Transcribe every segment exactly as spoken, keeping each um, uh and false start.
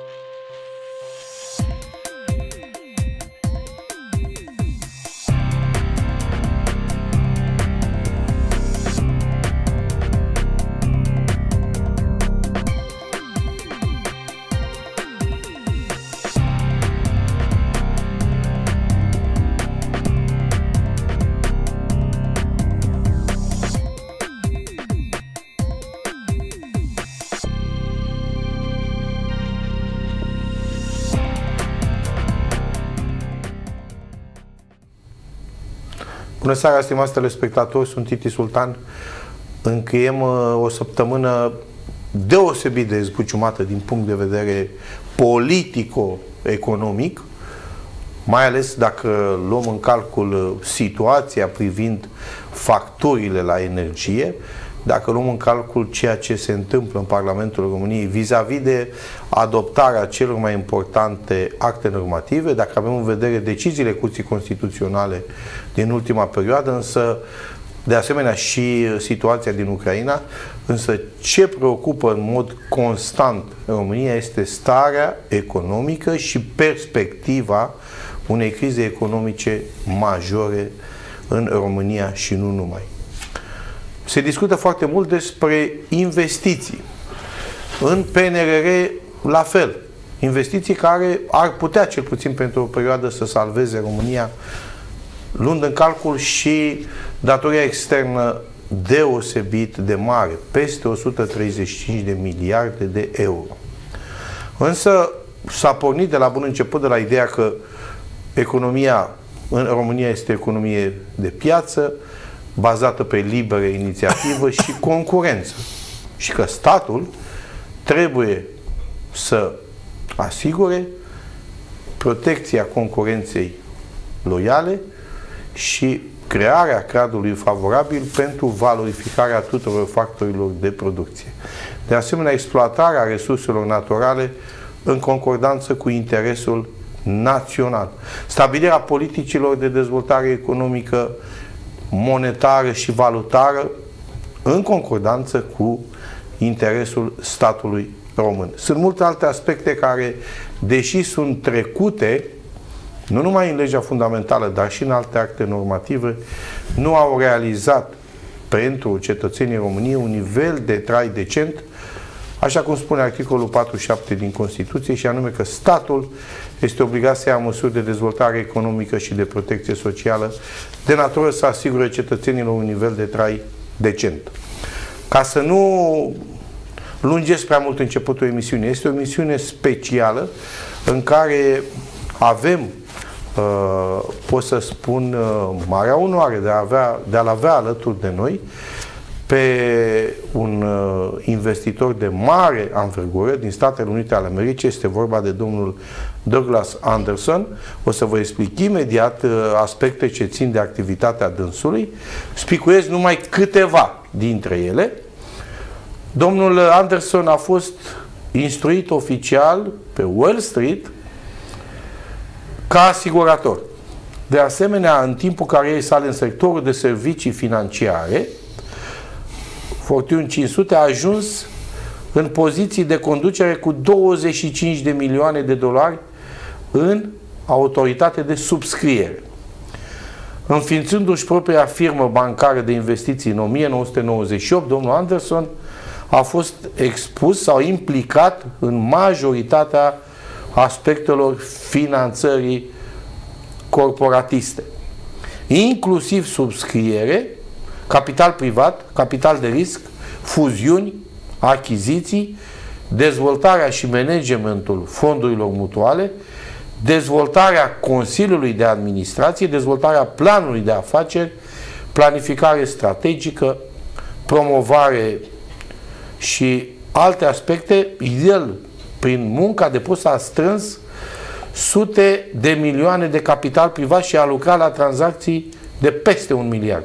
Bună seara, stimați telespectatori, sunt Titi Sultan. Încheiem o săptămână deosebit de zbuciumată din punct de vedere politico-economic, mai ales dacă luăm în calcul situația privind facturile la energie, dacă luăm în calcul ceea ce se întâmplă în Parlamentul României vis-a-vis de adoptarea celor mai importante acte normative, dacă avem în vedere deciziile Curții Constituționale din ultima perioadă, însă de asemenea și situația din Ucraina, însă ce preocupă în mod constant România este starea economică și perspectiva unei crize economice majore în România și nu numai. Se discută foarte mult despre investiții. În P N R R, la fel. Investiții care ar putea, cel puțin pentru o perioadă, să salveze România, luând în calcul și datoria externă deosebit de mare, peste o sută treizeci și cinci de miliarde de euro. Însă s-a pornit de la bun început de la ideea că economia în România este economie de piață, bazată pe liberă inițiativă și concurență. Și că statul trebuie să asigure protecția concurenței loiale și crearea cadrului favorabil pentru valorificarea tuturor factorilor de producție. De asemenea, exploatarea resurselor naturale în concordanță cu interesul național. Stabilirea politicilor de dezvoltare economică, monetară și valutară în concordanță cu interesul statului român. Sunt multe alte aspecte care, deși sunt trecute, nu numai în legea fundamentală, dar și în alte acte normative, nu au realizat pentru cetățenii României un nivel de trai decent, așa cum spune articolul patruzeci și șapte din Constituție, și anume că statul este obligat să ia măsuri de dezvoltare economică și de protecție socială de natură să asigure cetățenilor un nivel de trai decent. Ca să nu lungesc prea mult începutul emisiunii, este o emisiune specială în care avem, uh, pot să spun, uh, marea onoare de a avea, de a-l avea alături de noi pe un uh, investitor de mare anvergură din Statele Unite ale Americii. Este vorba de domnul Douglas Anderson. O să vă explic imediat uh, aspecte ce țin de activitatea dânsului. Spicuiesc numai câteva dintre ele. Domnul Anderson a fost instruit oficial pe Wall Street ca asigurator. De asemenea, în timpul carierei sale în sectorul de servicii financiare, Fortune cinci sute a ajuns în poziții de conducere cu douăzeci și cinci de milioane de dolari în autoritate de subscriere. Înființându-și propria firmă bancară de investiții în o mie nouă sute nouăzeci și opt, domnul Anderson a fost expus sau implicat în majoritatea aspectelor finanțării corporatiste, inclusiv subscriere, capital privat, capital de risc, fuziuni, achiziții, dezvoltarea și managementul fondurilor mutuale, dezvoltarea Consiliului de Administrație, dezvoltarea planului de afaceri, planificare strategică, promovare și alte aspecte. El, prin munca depusă, a strâns sute de milioane de capital privat și a lucrat la tranzacții de peste un miliard.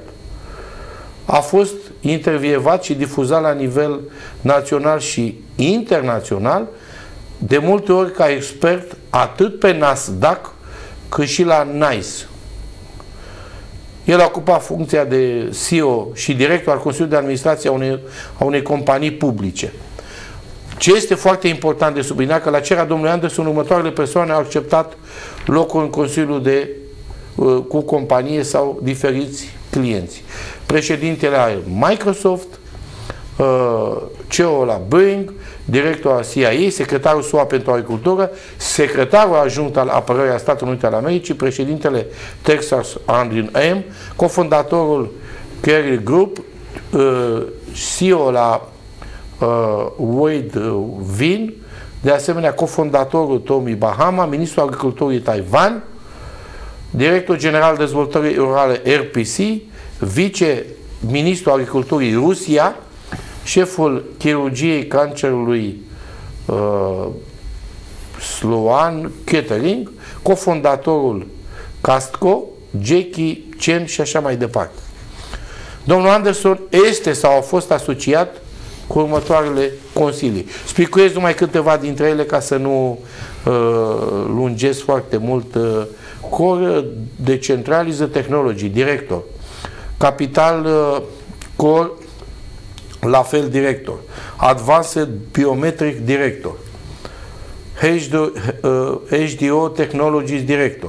A fost intervievat și difuzat la nivel național și internațional, de multe ori ca expert atât pe Nasdaq cât și la NICE. El a ocupat funcția de C E O și director al Consiliului de Administrație a unei, a unei companii publice. Ce este foarte important de subliniat, că la cererea domnului Anderson, următoarele persoane au acceptat locul în Consiliul de, cu companie sau diferiți clienți. Președintele a Microsoft, C E O la Boeing, director al C I A, secretarul S U A pentru agricultură, secretarul adjunct al apărării a Statelor Unite ale Americii, președintele Texas Andrew M, cofondatorul Kerry Group, C E O la Wade Vin, de asemenea cofondatorul Tommy Bahama, ministrul agriculturii Taiwan, director general dezvoltării rurale R P C, vice-ministrul agriculturii Rusia, șeful chirurgiei cancerului uh, Sloan Kettering, cofondatorul Castco, Jackie Chen și așa mai departe. Domnul Anderson este sau a fost asociat cu următoarele consilii. Spicuiesc numai câteva dintre ele ca să nu uh, lungesc foarte mult. Uh, Core Decentralized Technology, director. Capital uh, Core, la fel, director. Advanced Biometric, director. H D O Technologies, director.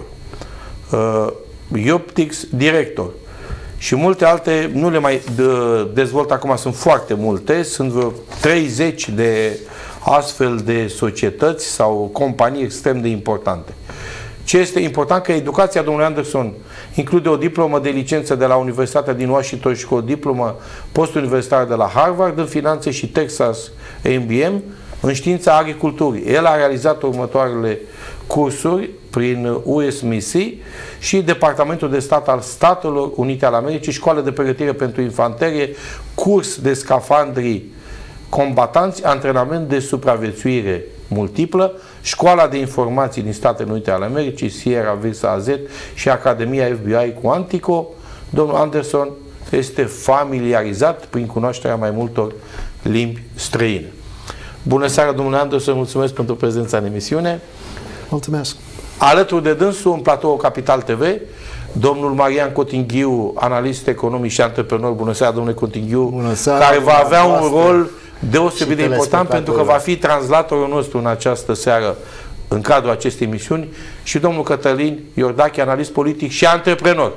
Uh, Optics, director. Și multe alte, nu le mai dezvolt acum, sunt foarte multe, sunt vreo treizeci de astfel de societăți sau companii extrem de importante. Ce este important? Că educația domnului Anderson include o diplomă de licență de la Universitatea din Washington și cu o diplomă postuniversitară de la Harvard în finanțe și Texas A and M în știința agriculturii. El a realizat următoarele cursuri prin U S M C și Departamentul de Stat al Statelor Unite ale Americii, școală de pregătire pentru infanterie, curs de scafandrii combatanți, antrenament de supraviețuire multiplă, școala de informații din Statele Unite ale Americii, Sierra Vista A Z și Academia F B I cu Antico. Domnul Anderson este familiarizat prin cunoașterea mai multor limbi străine. Bună seara, domnule Anderson, mulțumesc pentru prezența în emisiune. Mulțumesc. Alături de dânsul, în platou Capital T V, domnul Marian Cotinghiu, analist economic și antreprenor. Bună seara, domnule Cotinghiu, Bună seara, care va avea un rol deosebit de important pentru că va fi translatorul nostru în această seară în cadrul acestei emisiuni, și domnul Cătălin Iordache, analist politic și antreprenor.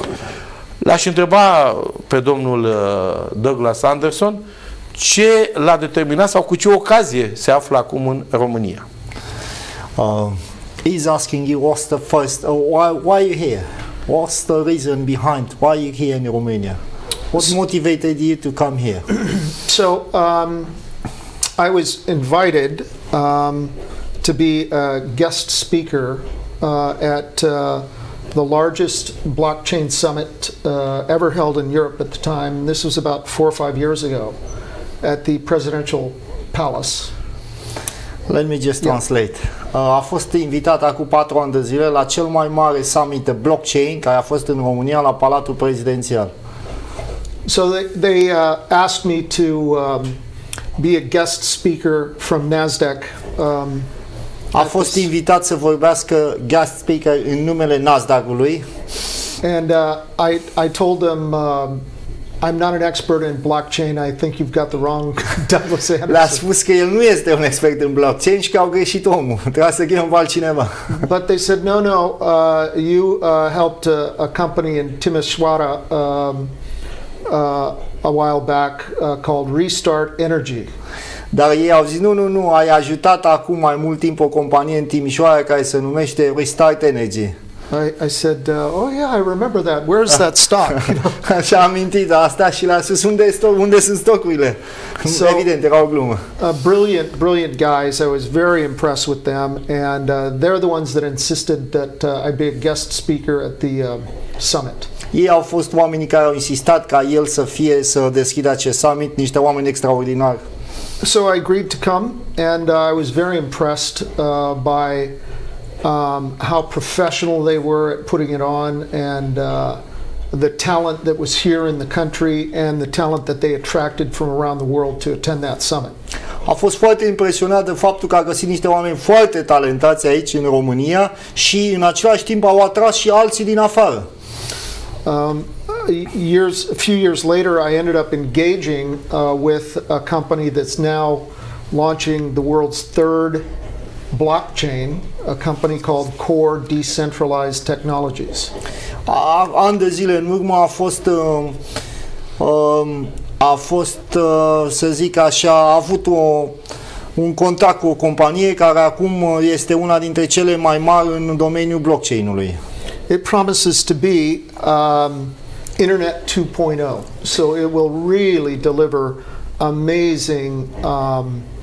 L-aș întreba pe domnul Douglas Anderson ce l-a determinat sau cu ce ocazie se află acum în România. Uh, he's asking you what's the first, uh, why, why are you here? What's the reason behind why are you here in Romania? What motivated you to come here? So um, I was invited um, to be a guest speaker uh, at uh, the largest blockchain summit uh, ever held in Europe at the time. This was about four or five years ago at the Presidential Palace. Let me just translate. Uh, a fost invitat acum patru ani de zile la cel mai mare summit de blockchain care a fost în România la Palatul Prezidențial. So they, they uh, asked me to um, be a guest speaker from NASDAQ. Um, a fost invitat să vorbească guest speaker în numele NASDAQ-ului. And uh, I, I told them uh, I'm not an expert in blockchain. I think you've got the wrong Douglas Anderson. Le-a spus că el nu este un expert în blockchain și că au greșit omul. Trebuia să ghim pe altcineva. But they said, no, no, uh, you uh, helped a, a company in Timișoara um, uh, a while back uh, called Restart Energy. Dar ei au zis, nu, nu, nu, ai ajutat acum mai mult timp o companie în Timișoara care se numește Restart Energy. I, I said, uh, oh yeah, I remember that. Where's that stock? Și am amintit asta și le-a spus, unde, unde sunt stocurile? So, evident, era o glumă. Uh, brilliant, brilliant guys. I was very impressed with them, and uh, they're the ones that insisted that uh, I be a guest speaker at the uh, summit. Ei au fost oamenii care au insistat ca el să fie, să deschidă acest summit, niște oameni extraordinari. So I agreed to come, and uh, I was very impressed uh, by Um, how professional they were at putting it on, and uh, the talent that was here in the country and the talent that they attracted from around the world to attend that summit. A fost foarte impresionat de faptul că a găsit niște oameni foarte talentați aici în România și în același timp au atras și alții din afară. Um, years, a few years later, I ended up engaging uh, with a company that's now launching the world's third blockchain, a company called Core Decentralized Technologies. A- Ani de zile în urmă a fost, uh, um, a fost uh, să zic așa, a avut o, un contact cu o companie care acum uh, este una dintre cele mai mari în domeniul blockchain-ului. It promises to be um, Internet two point oh, so it will really deliver amazing, um,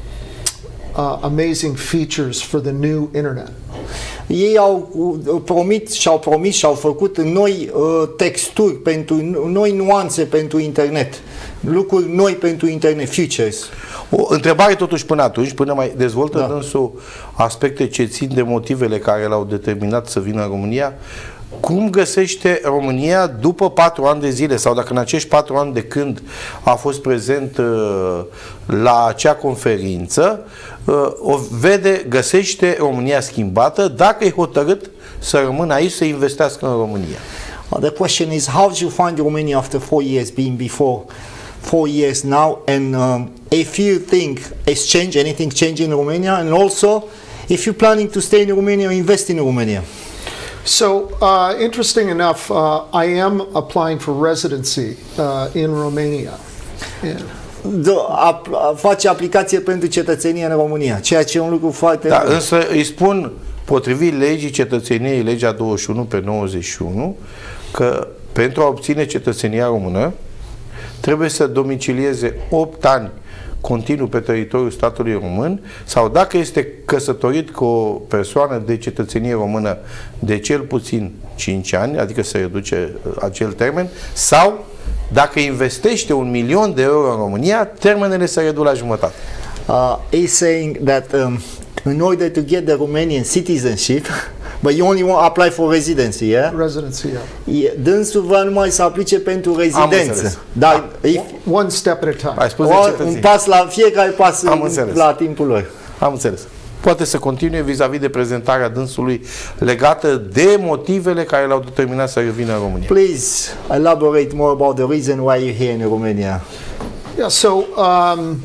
uh, amazing features for the new Internet. Ei au uh, promit și-au promis și-au făcut noi uh, texturi pentru noi nuanțe pentru internet, lucruri noi pentru internet, features. O întrebare totuși până atunci, până mai dezvoltă Da. dânsul aspecte ce țin de motivele care l-au determinat să vină în România. Cum găsește România după patru ani de zile sau dacă în acești patru ani de când a fost prezent uh, la acea conferință, uh, o vede, găsește România schimbată dacă e hotărât să rămână aici, să investească în România? Uh, the question is, how did you find Romania after four years being before four years now, and um, if you think it's changed, anything changed in Romania, and also if you're planning to stay in Romania or invest in Romania? So, uh, interesting enough, uh, I am applying for residency uh, in Romania. Yeah. De, a, a face aplicație pentru cetățenie în România, ceea ce e un lucru foarte Da, bun. însă îi spun, potrivit legii cetățeniei, legea douăzeci și unu pe nouăzeci și unu, că pentru a obține cetățenia română trebuie să domicilieze opt ani continuu pe teritoriul statului român sau dacă este căsătorit cu o persoană de cetățenie română de cel puțin cinci ani, adică se reduce acel termen, sau dacă investește un milion de euro în România, termenele se reduc la jumătate. Uh, he's saying that um, in order to get the Romanian citizenship, but you only want to apply for residency, yeah? Residency, yeah. Yeah, dânsul vrea numai să aplice pentru rezidență. înțeles. Dar if, One step at a time. Ai spus de o, un cetățenie. pas la fiecare pas Am în- înțeles. la timpul lor. Am înțeles. Poate să continue vis-a-vis de prezentarea dânsului legată de motivele care l-au determinat să revină în România. Please elaborate more about the reason why you're here in Romania. Yeah, so um,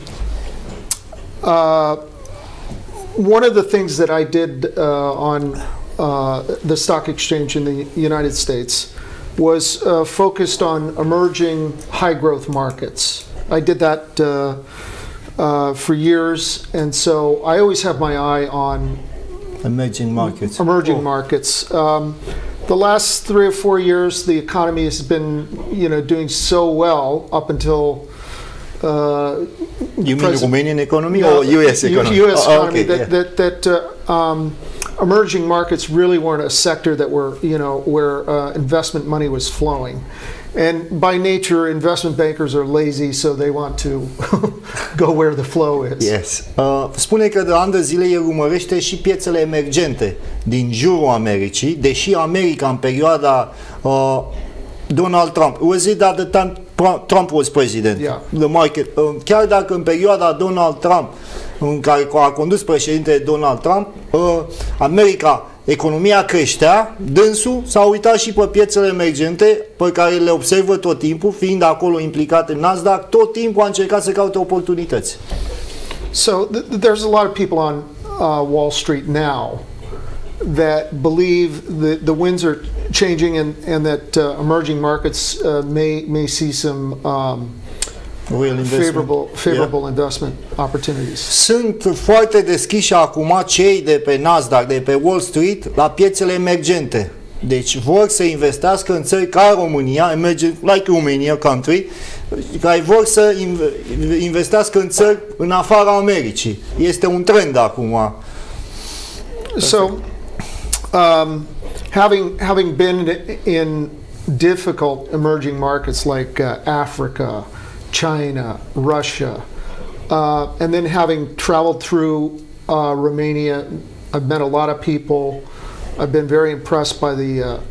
uh, one of the things that I did uh, on uh, the stock exchange in the United States was uh, focused on emerging high growth markets. I did that uh, uh, for years, and so I always have my eye on Emerging markets. emerging Oh. markets. Um, the last three or four years, the economy has been, you know, doing so well up until. Uh, You mean present- Romanian economy No, or U S economy? U S Oh, economy. okay, that yeah. that that uh, um, emerging markets really weren't a sector that were, you know, where uh, investment money was flowing. And by nature, investment bankers are lazy, so they want to go where the flow is. Yes. Uh, spune că de ani de zile el urmărește și piețele emergente din jurul Americii, deși America în perioada uh, Donald Trump, was it at the time Trump was president? Yeah. The market, uh, chiar dacă în perioada Donald Trump, în care a condus președintele Donald Trump, uh, America, economia creștea, dânsul s-a uitat și pe piețele emergente pe care le observă tot timpul, fiind acolo implicat în Nasdaq, tot timpul a încercat să caute oportunități. So th- there's a lot of people on uh, Wall Street now that believe that the winds are changing and, and that uh, emerging markets uh, may may see some um, Real investment. favorable favorable investment opportunities. Sunt foarte deschiși acum cei de pe Nasdaq, de pe Wall Street, la piețele emergente. Deci vor să investească în țări ca România, emergent, like Romania country, care vor să investească în țări în afara Americii. Este un trend acum. So, um, having having been in difficult emerging markets like uh, Africa, China, Russia, uh, and then having traveled through uh, Romania, I've met a lot of people. I've been very impressed by the uh,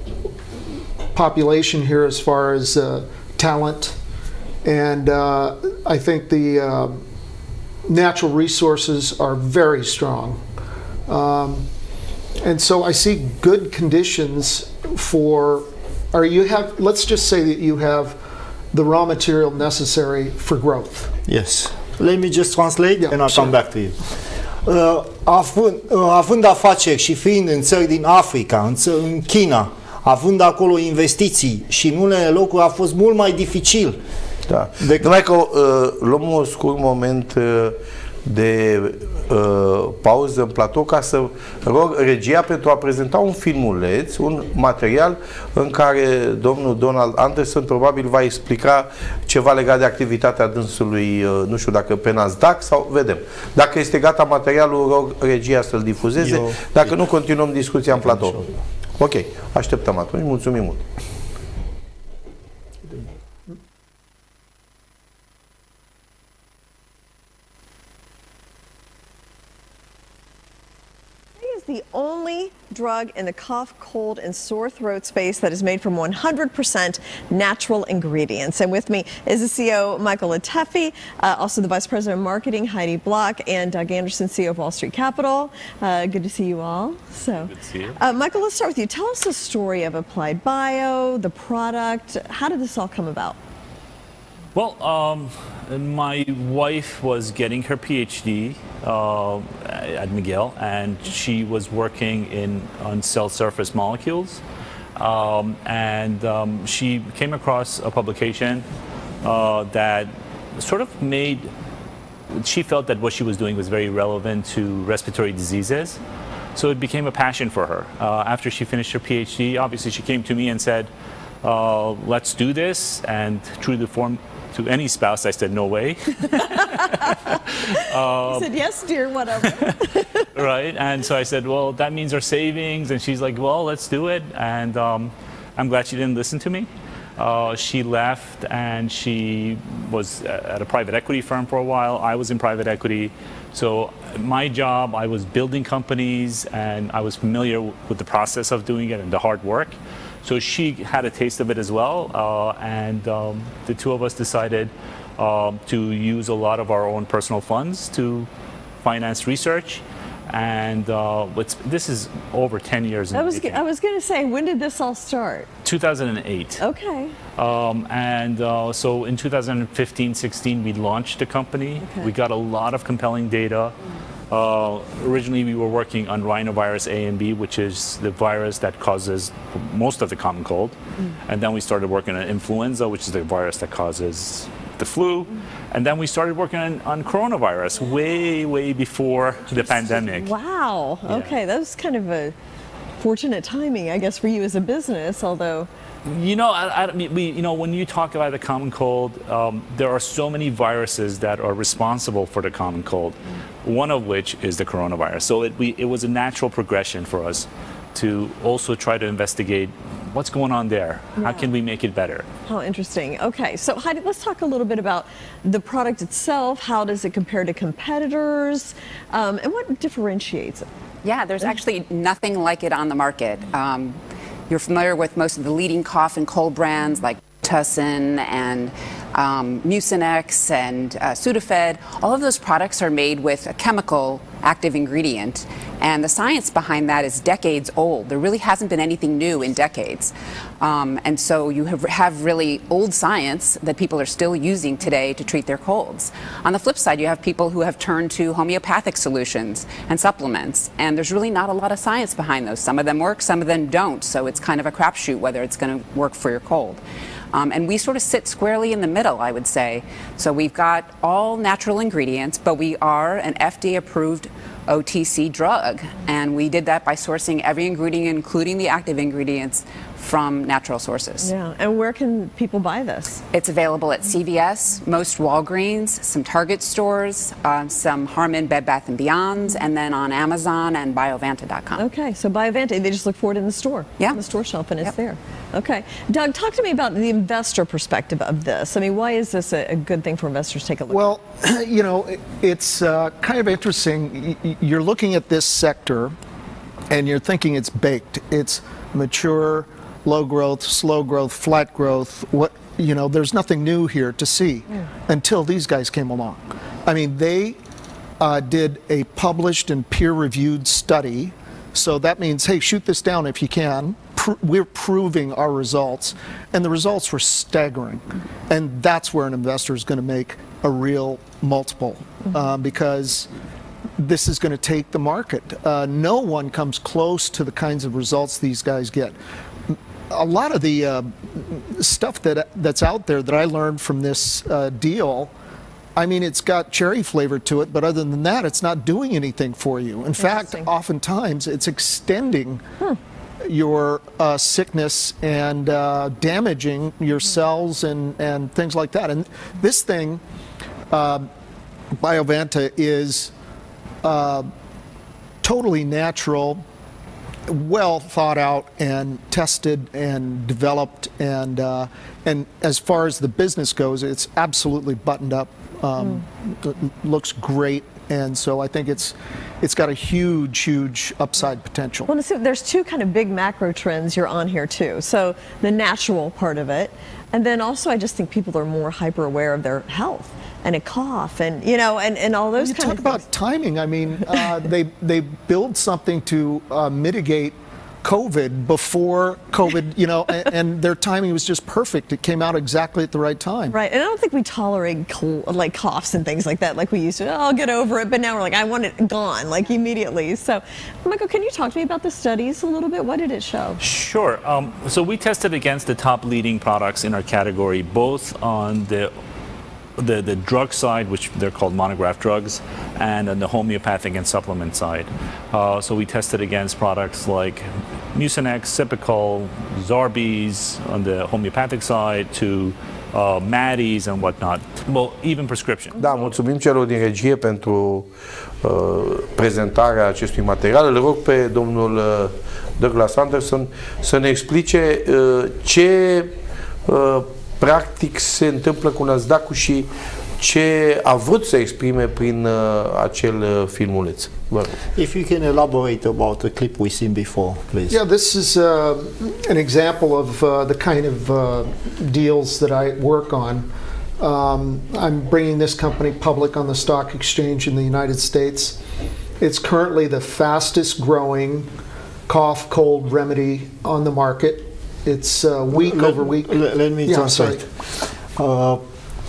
population here as far as uh, talent, and uh, I think the uh, natural resources are very strong. Um, and so I see good conditions for, or you have, let's just say that you have the raw material necessary for growth. Yes. Let me just translate Yeah, and I'll sure. come back to you. Uh, având, uh, având afaceri și fiind în țări din Africa, în, ță- în China, având acolo investiții și în unele locuri a fost mult mai dificil. Da. De- Numai că uh, luăm un scurt moment uh, de uh, pauză în platou ca să rog regia pentru a prezenta un filmuleț, un material în care domnul Donald Anderson probabil va explica ceva legat de activitatea dânsului, uh, nu știu dacă pe Nasdaq sau vedem. Dacă este gata materialul, rog regia să-l difuzeze, Eu- dacă nu continuăm discuția în platou. Ok, așteptăm atunci, mulțumim mult. The only drug in the cough, cold, and sore throat space that is made from one hundred percent natural ingredients. And with me is the C E O, Michael Latefi, uh, also the Vice President of Marketing, Heidi Block, and Doug Anderson, C E O of Wall Street Capital. Uh, good to see you all. So, Good to see you. Uh, Michael, let's start with you. Tell us the story of Applied Bio, the product. How did this all come about? Well, um, my wife was getting her PhD uh, at McGill, and she was working in on cell surface molecules. Um, and um, she came across a publication uh, that sort of made, she felt that what she was doing was very relevant to respiratory diseases. So it became a passion for her. Uh, after she finished her PhD, obviously she came to me and said, uh, let's do this. And true to form, to any spouse, I said, no way. um, said, yes, dear, whatever. Right. And so I said, well, that means our savings. And she's like, well, let's do it. And um, I'm glad she didn't listen to me. Uh, she left and she was at a private equity firm for a while. I was in private equity. So my job, I was building companies and I was familiar with the process of doing it and the hard work. So she had a taste of it as well, uh, and um, the two of us decided um, to use a lot of our own personal funds to finance research. And uh, it's, this is over ten years in I the was, making. I was going to say, when did this all start? two thousand eight. Okay. Um, and uh, so in two thousand fifteen sixteen, we launched the company. Okay. We got a lot of compelling data. Uh, originally, we were working on rhinovirus A and B, which is the virus that causes most of the common cold. Mm. And then we started working on influenza, which is the virus that causes the flu. Mm. And then we started working on, on coronavirus way, way before the pandemic. Wow. Yeah. Okay, that was kind of a fortunate timing, I guess, for you as a business, although... You know, I, I, we, you know, when you talk about the common cold, um, there are so many viruses that are responsible for the common cold, one of which is the coronavirus. So it, we, it was a natural progression for us to also try to investigate what's going on there. Yeah. How can we make it better? How interesting. Okay, so Heidi, let's talk a little bit about the product itself. How does it compare to competitors, um, and what differentiates it? Yeah, there's actually nothing like it on the market. Um, You're familiar with most of the leading cough and cold brands like Tussin and um, Mucinex and uh, Sudafed. All of those products are made with a chemical active ingredient, and the science behind that is decades old. There really hasn't been anything new in decades. Um, and so you have, have really old science that people are still using today to treat their colds. On the flip side, you have people who have turned to homeopathic solutions and supplements, and there's really not a lot of science behind those. Some of them work, some of them don't, so it's kind of a crapshoot whether it's going to work for your cold. Um, and we sort of sit squarely in the middle, I would say. So we've got all natural ingredients, but we are an F D A-approved O T C drug, and we did that by sourcing every ingredient, including the active ingredients, from natural sources. Yeah, and where can people buy this? It's available at C V S, most Walgreens, some Target stores, uh, some Harmon, Bed Bath and Beyonds, and then on Amazon and Biovanta dot com. Okay, so Biovanta, they just look for it in the store. Yeah. On the store shelf, and it's Yep. there. Okay. Doug, talk to me about the investor perspective of this. I mean, why is this a, a good thing for investors to take a look Well, you know, it- it's uh, kind of interesting. Y- y- You're looking at this sector and you're thinking it's baked. It's mature, low growth, slow growth, flat growth. What, you know, there's nothing new here to see until these guys came along. I mean, they uh, did a published and peer-reviewed study. So that means, hey, shoot this down if you can. Pr- we're proving our results, and the results were staggering. and that's where an investor is going to make a real multiple, mm-hmm. uh, because this is going to take the market. Uh, no one comes close to the kinds of results these guys get. A lot of the uh, stuff that that's out there that I learned from this uh, deal, I mean, it's got cherry flavor to it, but other than that, it's not doing anything for you. In fact, oftentimes it's extending hmm. your uh, sickness and uh, damaging your cells and, and things like that. And this thing, uh, Biovanta, is uh, totally natural, well thought out and tested and developed, and uh, and as far as the business goes, it's absolutely buttoned up. Um, mm. Looks great, and so I think it's it's got a huge, huge upside potential. Well, so there's two kind of big macro trends you're on here too. So the natural part of it, and then also I just think people are more hyper aware of their health and a cough, and you know, and, and all those you kind talk of about things. Timing. I mean, uh, they they build something to uh, mitigate COVID before COVID, you know, and, and their timing was just perfect. It came out exactly at the right time. Right, and I don't think we tolerate cold, like coughs and things like that like we used to. Oh, I'll get over it, but now we're like, I want it gone, like immediately. So, Michael, can you talk to me about the studies a little bit? What did it show? Sure. Um, so we tested against the top leading products in our category, both on the The, the drug side, which they're called monograph drugs, and on the homeopathic and supplement side. Uh, so we tested against products like Mucinex, Cipicol, Zarbee's on the homeopathic side, to uh, Maddie's and whatnot. Well, even prescription. Da, mulțumim celor din regie pentru uh, prezentarea acestui material. Îl rog pe domnul uh, Douglas Anderson să ne explice uh, ce uh, practic se întâmplă cu Nasdaq-ul și ce a vrut să exprime prin uh, acel uh, filmuleț. Vă rog. If you can elaborate about the clip we've seen before, please. Yeah, this is uh, an example of uh, the kind of uh, deals that I work on. Um, I'm bringing this company public on the stock exchange in the United States. It's currently the fastest growing cough cold remedy on the market. It's uh, week let, over week. Let, let me yeah, translate. Uh,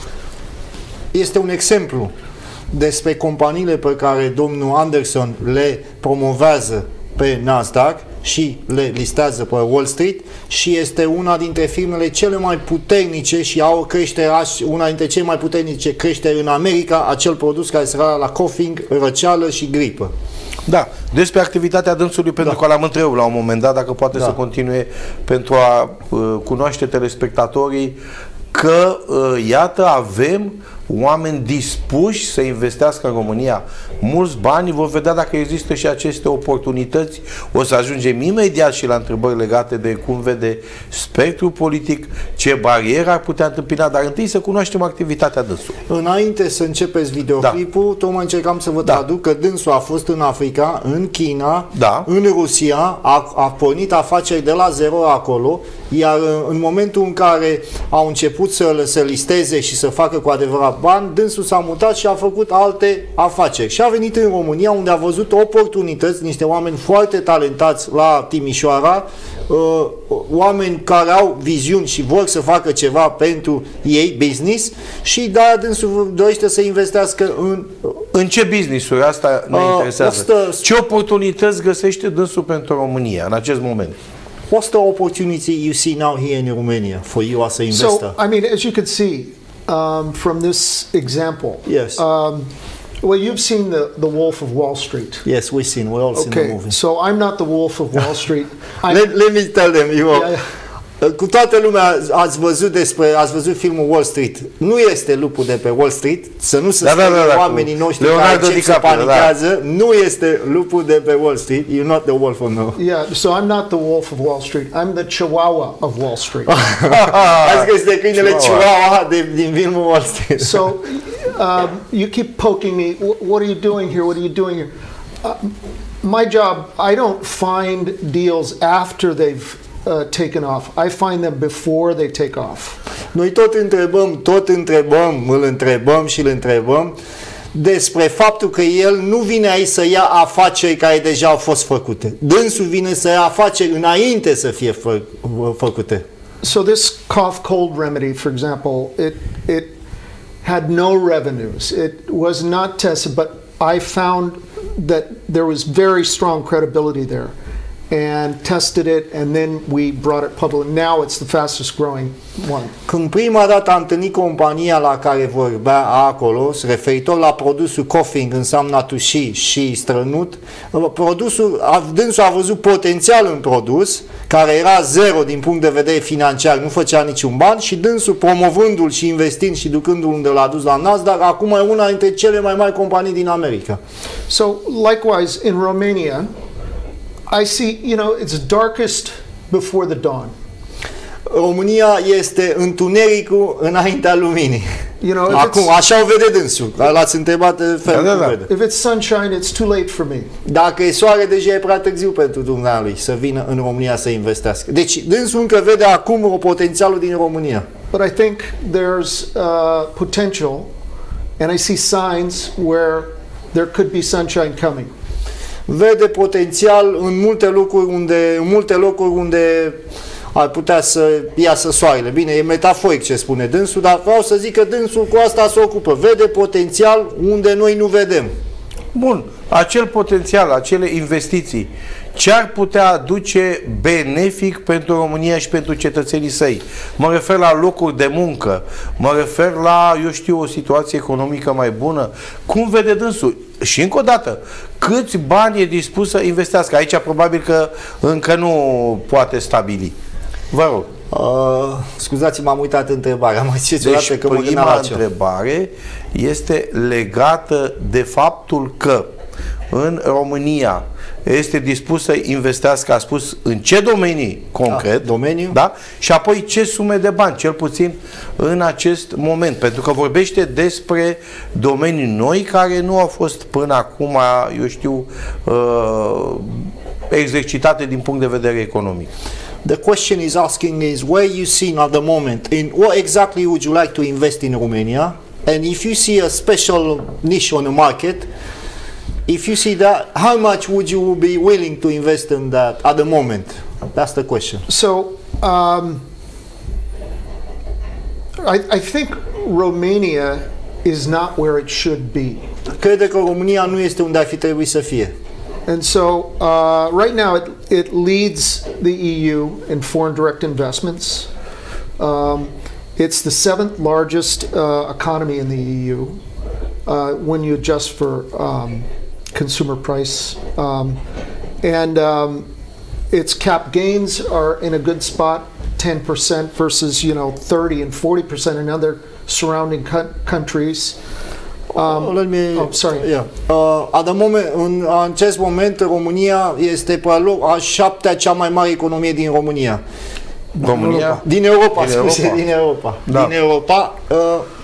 este un exemplu despre companiile pe care domnul Anderson le promovează pe Nasdaq și le listează pe Wall Street, și este una dintre firmele cele mai puternice și au o creștere, una dintre cele mai puternice creșteri în America, acel produs care se referă la coughing, răceală și gripă. Da, despre activitatea dânsului, pentru da. că l-am întrebat la un moment dat dacă poate da. să continue pentru a uh, cunoaște telespectatorii că, uh, iată, avem oameni dispuși să investească în România mulți bani. Vor vedea dacă există și aceste oportunități. O să ajungem imediat și la întrebări legate de cum vede spectrul politic, ce bariere ar putea întâmpina, dar întâi să cunoaștem activitatea dânsului. Înainte să începeți videoclipul, da. tocmai încercam să vă da. traduc că dânsul a fost în Africa, în China, da. în Rusia, a, a pornit afaceri de la zero acolo, iar în momentul în care au început să se listeze și să facă cu adevărat bani, dânsul s-a mutat și a făcut alte afaceri. Și a venit în România, unde a văzut oportunități, niște oameni foarte talentați la Timișoara, uh, oameni care au viziuni și vor să facă ceva pentru ei, business, și da, dânsul dorește să investească în... În ce business-uri? Asta ne uh, interesează. Ostă... Ce oportunități găsește dânsul pentru România în acest moment? What's the opportunity you see now here in Romania for you as an investor? So, I mean, as you can see, Um, from this example. Yes. Um, well, you've seen the, the Wolf of Wall Street. Yes, we've seen. We all okay. seen the movie. So I'm not the Wolf of Wall Street. let, let me tell them, you know, yeah, yeah. Cu toată lumea ați văzut despre, ați văzut filmul Wall Street. Nu este lupul de pe Wall Street, să nu se da, da, da, da, oamenii noștri Leonardo care încep să panichează. Da. Nu este lupul de pe Wall Street. You're not the wolf of no. Yeah, so I'm not the Wolf of Wall Street. I'm the Chihuahua of Wall Street. Ați că este câinele Chihuahua de, din filmul Wall Street. So um, you keep poking me. What are you doing here? What are you doing here? Uh, my job, I don't find deals after they've Uh, taken off. I find them before they take off. Noi tot întrebăm, tot întrebăm, îl întrebăm și îl întrebăm despre faptul că el nu vine aici să ia afaceri care deja au fost făcute. Dânsul vine să ia afaceri înainte să fie fă, făcute. so this cough cold remedy, for example, it it had no revenues. It was not tested, but I found that there was very strong credibility there, and tested it, and then we brought it public. Now it's the fastest growing one. Când prima dată am întâlnit compania la care vorbea acolo, referitor la produsul Coughing, înseamnă tuși și strănut, produsul, dânsul a văzut potențial în produs, care era zero din punct de vedere financiar, nu făcea niciun ban, și dânsul, promovându-l și investind și ducându-l unde l-a dus la Nasdaq, acum e una dintre cele mai mari companii din America. So, likewise, in Romania, I see, you know, it's darkest before the dawn. România este întunericul înaintea luminii. You know, acum, așa o vede dânsul. L-ați întrebat felul da, da, da. vede. If it's sunshine, it's too late for me. Dacă e soare, deja e prea târziu pentru dumnealui să vină în România să investească. Deci, dânsul încă vede acum o potențialul din România. But I think there's uh, potential, and I see signs where there could be sunshine coming. Vede potențial în multe locuri unde, în multe locuri unde ar putea să iasă soarele. Bine, e metaforic ce spune dânsul, dar vreau să zic că dânsul cu asta se ocupă. Vede potențial unde noi nu vedem. Bun, acel potențial, acele investiții, ce ar putea aduce benefic pentru România și pentru cetățenii săi? Mă refer la locuri de muncă, mă refer la, eu știu, o situație economică mai bună. Cum vede dânsul? Și încă o dată, câți bani e dispus să investească? Aici probabil că încă nu poate stabili. Vă rog. Uh, scuzați-mă, am uitat întrebarea. Mă ziceți deci, că mă prima întrebare este legată de faptul că în România este dispus să investească, a spus, în ce domenii concret, ah, domeniu? Da? Și apoi ce sume de bani, cel puțin în acest moment, pentru că vorbește despre domenii noi care nu au fost până acum, eu știu, uh, exercitate din punct de vedere economic. The question is asking is where you see at the moment, in what exactly would you like to invest in Romania, and if you see a special niche on the market, if you see that, how much would you be willing to invest in that at the moment? That's the question. So, um, I, I think Romania is not where it should be. Cred că România nu este unde ar fi trebuit să fie. And so, uh, right now, it, it leads the E U in foreign direct investments. Um, it's the seventh largest uh, economy in the E U uh, when you adjust for um, consumer price. Um, and um, its cap gains are in a good spot, ten percent versus, you know, thirty and forty percent in other surrounding co- countries. Um, Let me, oh, sorry. Yeah. Uh, at the moment, în acest moment, România este pe loc a șaptea cea mai mare economie din România. România? Din Europa, din scuze, Europa. din Europa. Da. Din Europa. Uh,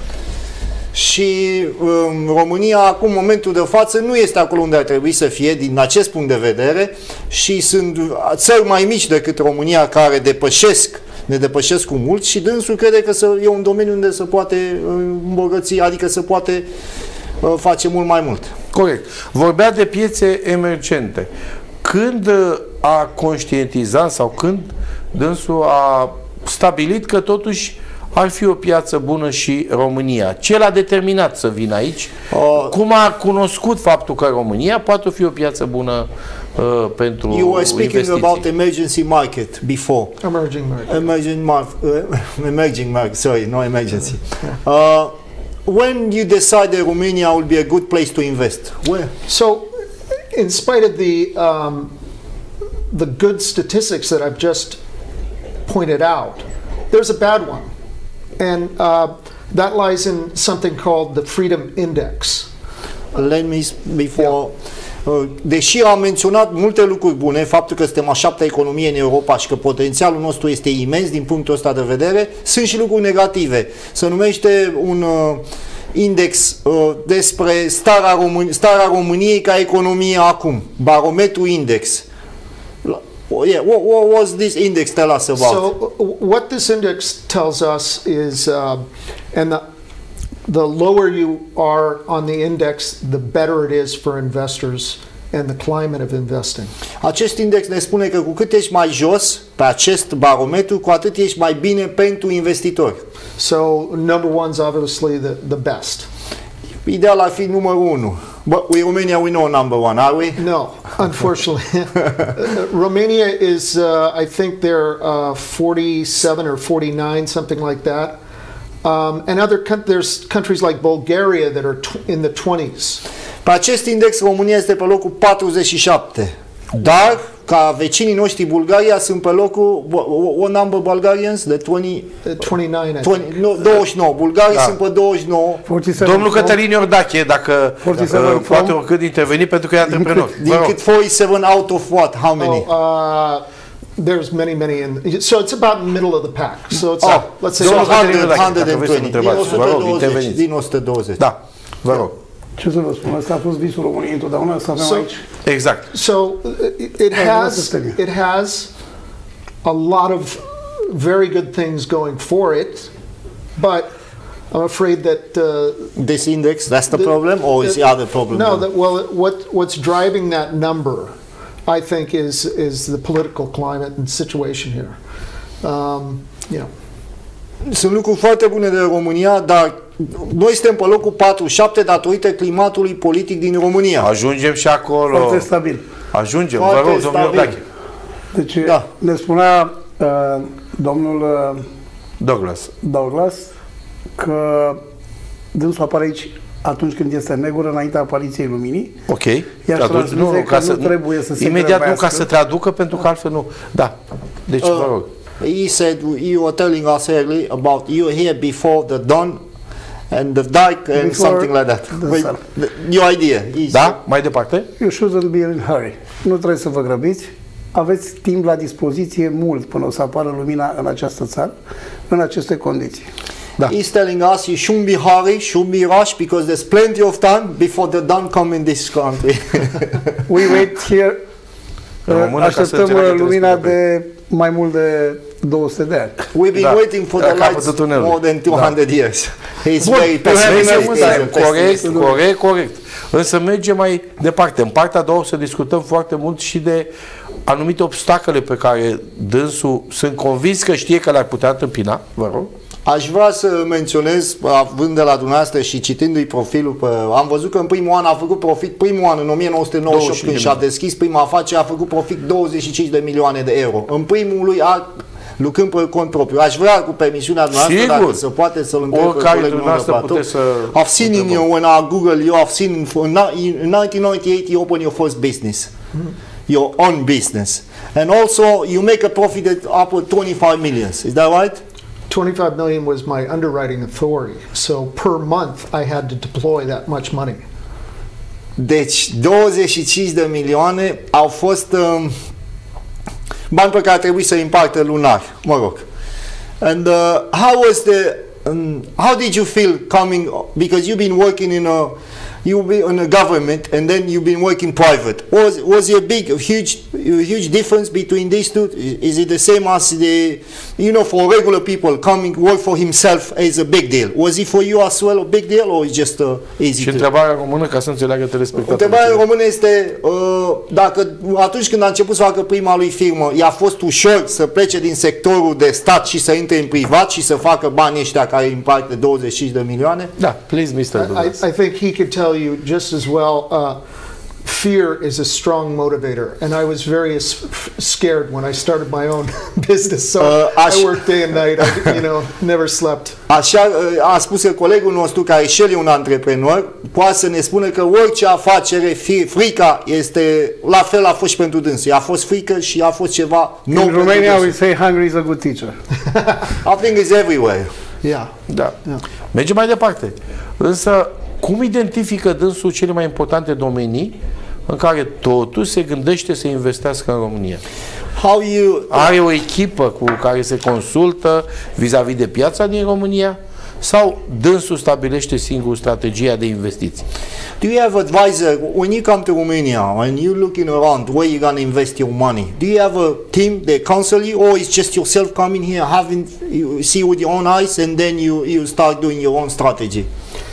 și um, România, acum, în momentul de față, nu este acolo unde ar trebui să fie, din acest punct de vedere, și sunt țări mai mici decât România care depășesc ne depășesc cu mult, și dânsul crede că e un domeniu unde se poate îmbogăți, adică se poate face mult mai mult. Corect. Vorbea de piețe emergente. Când a conștientizat sau când dânsul a stabilit că totuși ar fi o piață bună și România? Ce l-a determinat să vină aici? Uh, Cum a cunoscut faptul că România poate fi o piață bună uh, pentru You were speaking investiții? about emergency market before. Emerging market. Emerging market. Uh, emerging market. Sorry, no emergency. Uh, when you decide that Romania will be a good place to invest, where? So, in spite of the um, the good statistics that I've just pointed out, there's a bad one, and uh, that lies in something called the Freedom Index. Let me before. Uh, deși am menționat multe lucruri bune, faptul că suntem a șaptea economie în Europa și că potențialul nostru este imens din punctul ăsta de vedere, sunt și lucruri negative. Se numește un uh, index uh, despre starea, Român- starea României ca economie acum, barometru index. Yeah, what, what was this index tell us about? So, what this index tells us is, uh, and the the lower you are on the index, the better it is for investors and the climate of investing. Acest index ne spune că cu cât ești mai jos pe acest barometru, cu atât ești mai bine pentru investitori. So number one is obviously the, the best. Ideal ar fi numărul unu. But we Romania, we know number one, are we? No, unfortunately. Romania is, uh, I think they're uh, forty-seven or forty-nine, something like that. Um, and other there's countries like Bulgaria that are in the twenties. Pe acest index România este pe locul patruzeci și șapte. Dar ca vecinii noștri Bulgaria sunt pe locul what number Bulgarians? The douăzeci, twenty-nine, douăzeci, no, douăzeci și nouă. Bulgarii da. sunt pe douăzeci și nouă. Domnul Cătălin Iordache, dacă uh, poate oricând interveni pentru că e antreprenor. Din cât forty-seven out of what? How many? Oh, uh, There's many, many in. So it's about middle of the pack. So it's oh, uh, let's say so one hundred. one hundred twenty. Din o sută douăzeci. Din o sută douăzeci. Da, vă rog. Ce să vă spun, ăsta a fost visul României întotdeauna, să avem so, aici. Exact. So it, it has it has a lot of very good things going for it, but I'm afraid that uh, this index, that's the, the problem, or is the other problem? No, that, well, what what's driving that number, I think, is is the political climate and situation here. Um, yeah. Sunt lucruri foarte bune de România, dar noi suntem pe locul patruzeci și șapte datorită climatului politic din România. Ajungem și acolo. Foarte stabil. Ajungem, foarte vă rog, domnul Iordache. Deci, da. ne spunea uh, domnul uh, Douglas. Douglas că dânsul apare aici atunci când este negură, înaintea apariției luminii. Ok. Iar atunci, nu, nu, ca să, nu trebuie să se imediat nu, ca să traducă, pentru că altfel nu. Da. Deci, uh, vă rog. He said you were telling us earlier about you here before the dawn and the dark and before something like that. The, the, your idea is... Da? Mai departe? You shouldn't be in a hurry. Nu trebuie să vă grăbiți. Aveți timp la dispoziție mult până o să apară lumina în această țară, în aceste condiții. Da. He's telling us you shouldn't be hurry, shouldn't be rush because there's plenty of time before the dawn come in this country. We wait here. Uh, așteptăm lumina de mai mult de două sute de ani. We've been da. waiting for the lights more than two hundred da. years. He's Bun, very pessimistic. Corect, corect, corect. Însă mergem mai departe. În partea a doua o să discutăm foarte mult și de anumite obstacole pe care dânsul sunt convins că știe că le-ar putea întâmpina. Vă rog. Aș vrea să menționez, având de la dumneavoastră și citindu-i profilul, pe, am văzut că în primul an a făcut profit, primul an în o mie nouă sute nouăzeci și opt când și-a deschis prima afacere, a făcut profit douăzeci și cinci de milioane de euro. În primul lui an, lucrând pe cont propriu. Aș vrea, cu permisiunea dumneavoastră, dacă se poate să-l întreb pe colegul meu de platou. I've seen in your, when I Google you, I've seen in, in nineteen ninety-eight you open your first business. Mm-hmm. Your own business. And also you make a profit at up to twenty-five millions. Is that right? twenty-five million was my underwriting authority. So per month I had to deploy that much money. Deci douăzeci și cinci de milioane au fost um, bani pe care trebuie să împartă lunar, mă rog. And uh, how was the um, how did you feel coming, because you've been working in a you've been in a government and then you've been working private. Was was there a big, a huge, a huge difference between these two? Is it the same as the, you know, for regular people coming work for himself is a big deal? Was it for you as well a big deal, or is just uh, easy? Și întrebarea română, ca să înțeleagă telespectatorii. Întrebarea română este uh, dacă atunci când a început să facă prima lui firmă, i-a fost ușor să plece din sectorul de stat și să intre în privat și să facă banii ăștia care împarte douăzeci și cinci de milioane? Da, please, mister Douglas. I, I think he could tell you just as well, uh, fear is a strong motivator, and I was very scared when I started my own business, so uh, I worked day and night, I, you know, never slept. Așa a spus că colegul nostru, care și el e un antreprenor, poate să ne spună că orice afacere, frica este, la fel a fost și pentru dânsul. A fost frică și a fost ceva nou. In Romania we say hungry is a good teacher. I think it's everywhere. Yeah. Da. Yeah. Mergem mai departe. Însă, cum identifică dânsul cele mai importante domenii în care totuși se gândește să investească în România? How you... Are o echipă cu care se consultă vis-a-vis de piața din România sau dânsul stabilește singur strategia de investiții? Do you have advisor when you come to Romania and you're looking around where you're going to invest your money? Do you have a team that counsel you, or it's just yourself coming here, having you see with your own eyes, and then you you start doing your own strategy?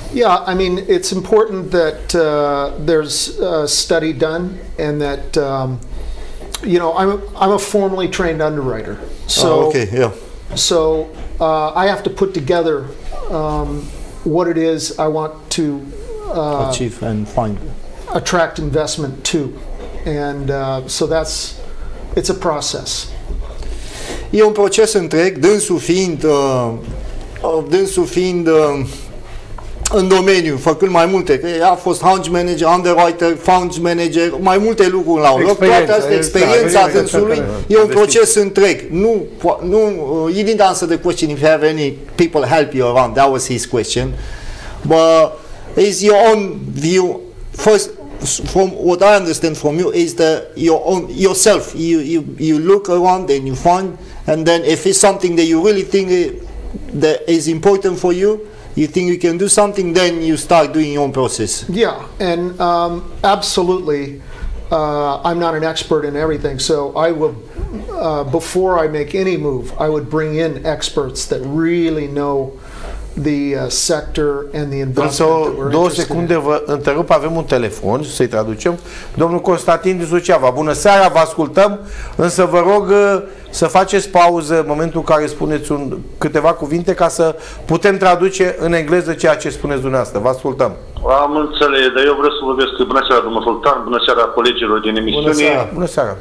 Yeah, I mean, it's important that uh, there's a study done and that, um, you know, I'm, I'm a formally trained underwriter. So, oh, okay, yeah. So uh, I have to put together um, what it is I want to uh, achieve and find. Attract investment to. And uh, so that's, it's a process. E un proces întreg, dânsul fiind, uh, dânsul fiind uh, în domeniu, făcând mai multe, că a fost hunch manager, underwriter, fund manager, mai multe lucruri la un loc, toate astea, experiența dânsului, e un proces întreg. Nu, nu, uh, he didn't answer the question if you have any people help you around, that was his question, but is your own view, first, from what I understand from you is the your own yourself, you, you, you look around and you find, and then if it's something that you really think that is important for you, you think you can do something, then you start doing your own process. Yeah, and um, absolutely, uh, I'm not an expert in everything, so I will, uh, before I make any move, I would bring in experts that really know the uh, sector and the investment that we're două interested secunde in. vă întrerup, avem un telefon, să-i traducem. Domnul Constantin din Suceava, bună seara, vă ascultăm, însă vă rog să faceți pauză în momentul în care spuneți un, câteva cuvinte ca să putem traduce în engleză ceea ce spuneți dumneavoastră. Vă ascultăm. Am înțeles, dar eu vreau să vorbesc. Bună seara, domnul Sultan, bună seara colegilor din emisiune. Bună seara. Bună seara.